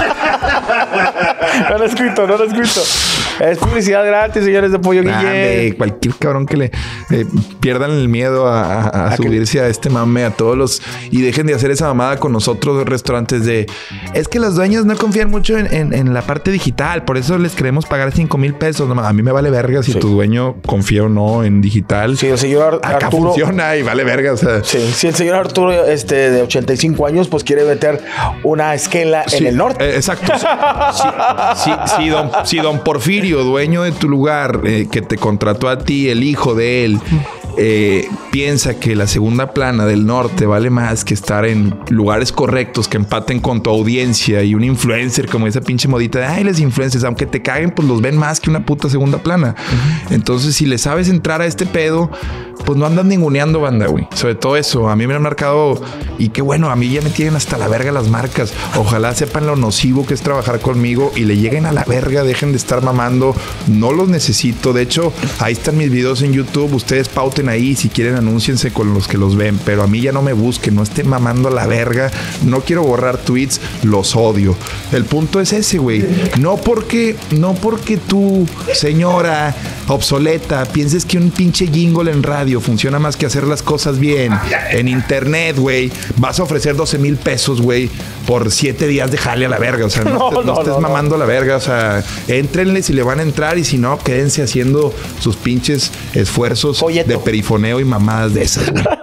No lo he escrito, no lo he escrito. Es publicidad gratis, señores de Pollo Guille. Ande, cualquier cabrón que le eh, pierdan el miedo a, a, a, a subirse que... a este mame, a todos los... Y dejen de hacer esa mamada con nosotros de restaurantes de... Es que los dueños no confían mucho en, en, en la parte digital. Por eso les queremos pagar cinco mil pesos. No, a mí me vale verga si sí. tu dueño confía o no en digital. Sí, el señor Ar Acá Arturo... funciona y vale verga. O sea... Sí, si el señor Arturo este, de ochenta y cinco años pues quiere meter una esquela sí, en el norte. Eh, exacto. Sí, sí, sí, don, sí, don Porfirio, dueño de tu lugar, eh, que te contrató a ti, el hijo de él, eh, piensa que la segunda plana del norte vale más que estar en lugares correctos que empaten con tu audiencia y un influencer como esa pinche modita de ay, les influencers, aunque te caguen, pues los ven más que una puta segunda plana. Uh-huh. Entonces, si le sabes entrar a este pedo, pues no andan ninguneando, banda, güey. Sobre todo eso, a mí me han marcado y qué bueno, a mí ya me tienen hasta la verga las marcas. Ojalá sepan lo nocivo que es trabajar conmigo y le lleguen a la verga, dejen de estar mamando. No los necesito. De hecho, ahí están mis videos en YouTube. Ustedes pauten ahí, si quieren anúnciense con los que los ven, pero a mí ya no me busquen, no estén mamando a la verga. No quiero borrar tweets, los odio. El punto es ese, güey. No porque, no porque tú, señora obsoleta, pienses que un pinche jingle en radio funciona más que hacer las cosas bien. En internet, güey, vas a ofrecer doce mil pesos, güey, por siete días de jale a la verga. O sea, no, no, te, no, no estés no, mamando no. a la verga. O sea, éntrenle si le van a entrar y si no, quédense haciendo sus pinches esfuerzos Folleto. de perifoneo y mamadas de esas, güey.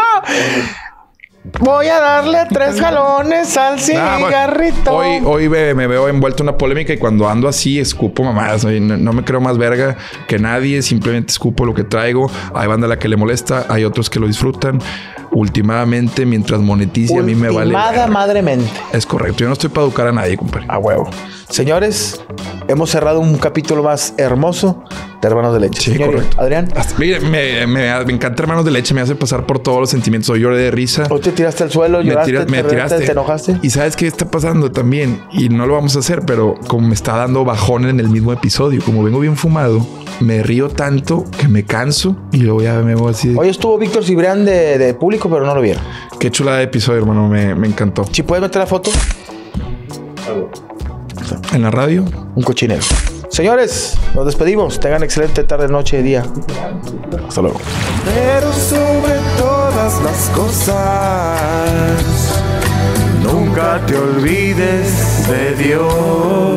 Voy a darle tres jalones al cigarrito. Ah, bueno, hoy hoy me, me veo envuelto en una polémica y cuando ando así escupo mamadas. No, no me creo más verga que nadie. Simplemente escupo lo que traigo. Hay banda a la que le molesta. Hay otros que lo disfrutan. Últimamente, mientras monetice, a mí me vale. Ultimada madremente. Es correcto. Yo no estoy para educar a nadie, compadre. A huevo. Señores, hemos cerrado un capítulo más hermoso de Hermanos de Leche. Sí, Señor, correcto. Adrián. Hasta, mire, me, me, me encanta Hermanos de Leche. Me hace pasar por todos los sentimientos. Hoy lloré de risa. Hoy te tiraste al suelo, lloraste, me, tira, me te, tiraste. te enojaste. Y ¿sabes qué está pasando también? Y no lo vamos a hacer, pero como me está dando bajón en el mismo episodio, como vengo bien fumado, me río tanto que me canso y luego ya me voy así. De... Hoy estuvo Víctor Cibrián de, de público, pero no lo vieron. Qué chulada de episodio, hermano. Me, me encantó. Si puedes meter la foto. En la radio. Un cochinero. Señores, nos despedimos. Tengan excelente tarde, noche, día. Hasta luego. Pero sobre todas las cosas, nunca te olvides de Dios.